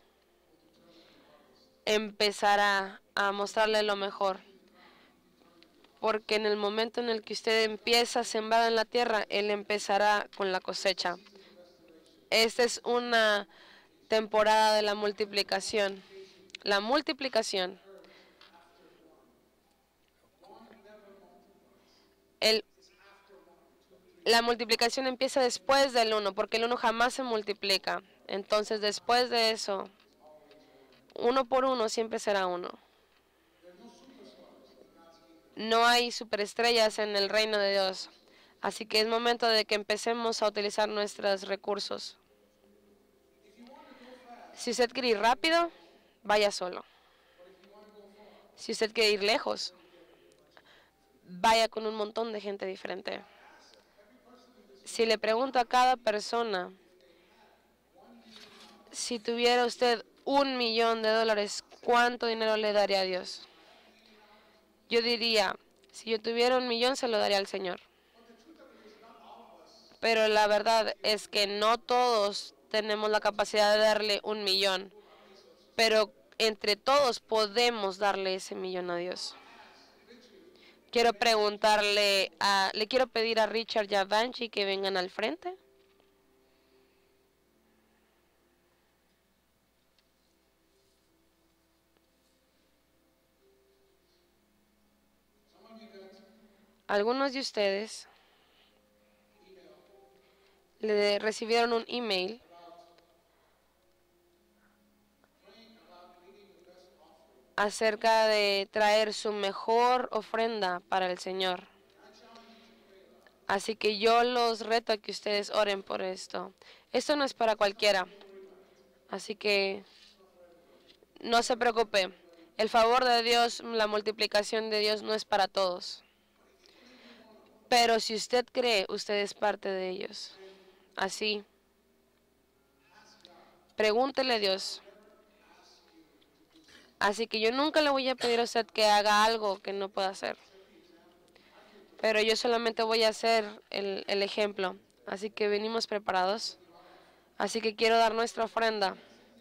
empezará a mostrarle lo mejor. Porque en el momento en el que usted empieza a sembrar en la tierra, Él empezará con la cosecha. Esta es una temporada de la multiplicación. La multiplicación. La multiplicación empieza después del 1, porque el 1 jamás se multiplica. Entonces, después de eso, 1 por 1 siempre será 1. No hay superestrellas en el reino de Dios. Así que es momento de que empecemos a utilizar nuestros recursos. Si usted quiere ir rápido, vaya solo. Si usted quiere ir lejos, vaya con un montón de gente diferente. Si le pregunto a cada persona, si tuviera usted $1.000.000, ¿cuánto dinero le daría a Dios? Yo diría, si yo tuviera 1.000.000, se lo daría al Señor. Pero la verdad es que no todos tenemos la capacidad de darle 1.000.000. Pero entre todos podemos darle ese 1.000.000 a Dios. Quiero preguntarle, le quiero pedir a Richard y a Banshee que vengan al frente. Algunos de ustedes le recibieron un email acerca de traer su mejor ofrenda para el Señor. Así que yo los reto a que ustedes oren por esto. Esto no es para cualquiera. Así que no se preocupe. El favor de Dios, la multiplicación de Dios no es para todos. Pero si usted cree, usted es parte de ellos. Así, pregúntele a Dios. Así que yo nunca le voy a pedir a usted que haga algo que no pueda hacer. Pero yo solamente voy a hacer el ejemplo. Así que venimos preparados. Así que quiero dar nuestra ofrenda.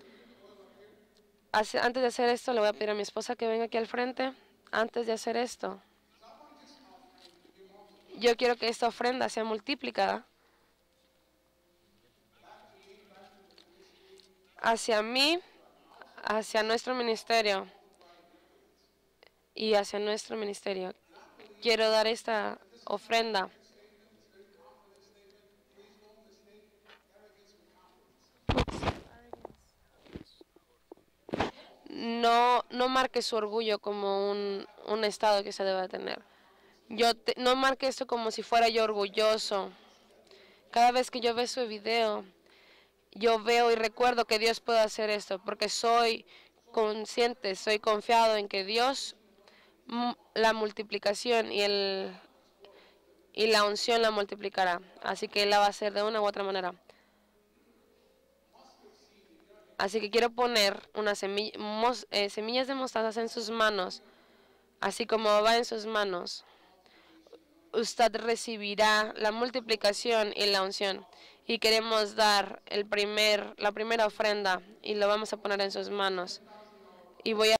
Antes de hacer esto, le voy a pedir a mi esposa que venga aquí al frente. Antes de hacer esto, yo quiero que esta ofrenda sea multiplicada hacia mí, hacia nuestro ministerio y hacia nuestro ministerio. Quiero dar esta ofrenda. No marque su orgullo como un estado que se debe tener. No marque esto como si fuera yo orgulloso. Cada vez que yo veo su video, yo veo y recuerdo que Dios puede hacer esto, porque soy consciente, soy confiado en que Dios, la multiplicación y la unción la multiplicará. Así que Él la va a hacer de una u otra manera. Así que quiero poner unas semillas de mostaza en sus manos, así como va en sus manos. Usted recibirá la multiplicación y la unción. Y queremos dar la primera ofrenda y lo vamos a poner en sus manos. Y voy a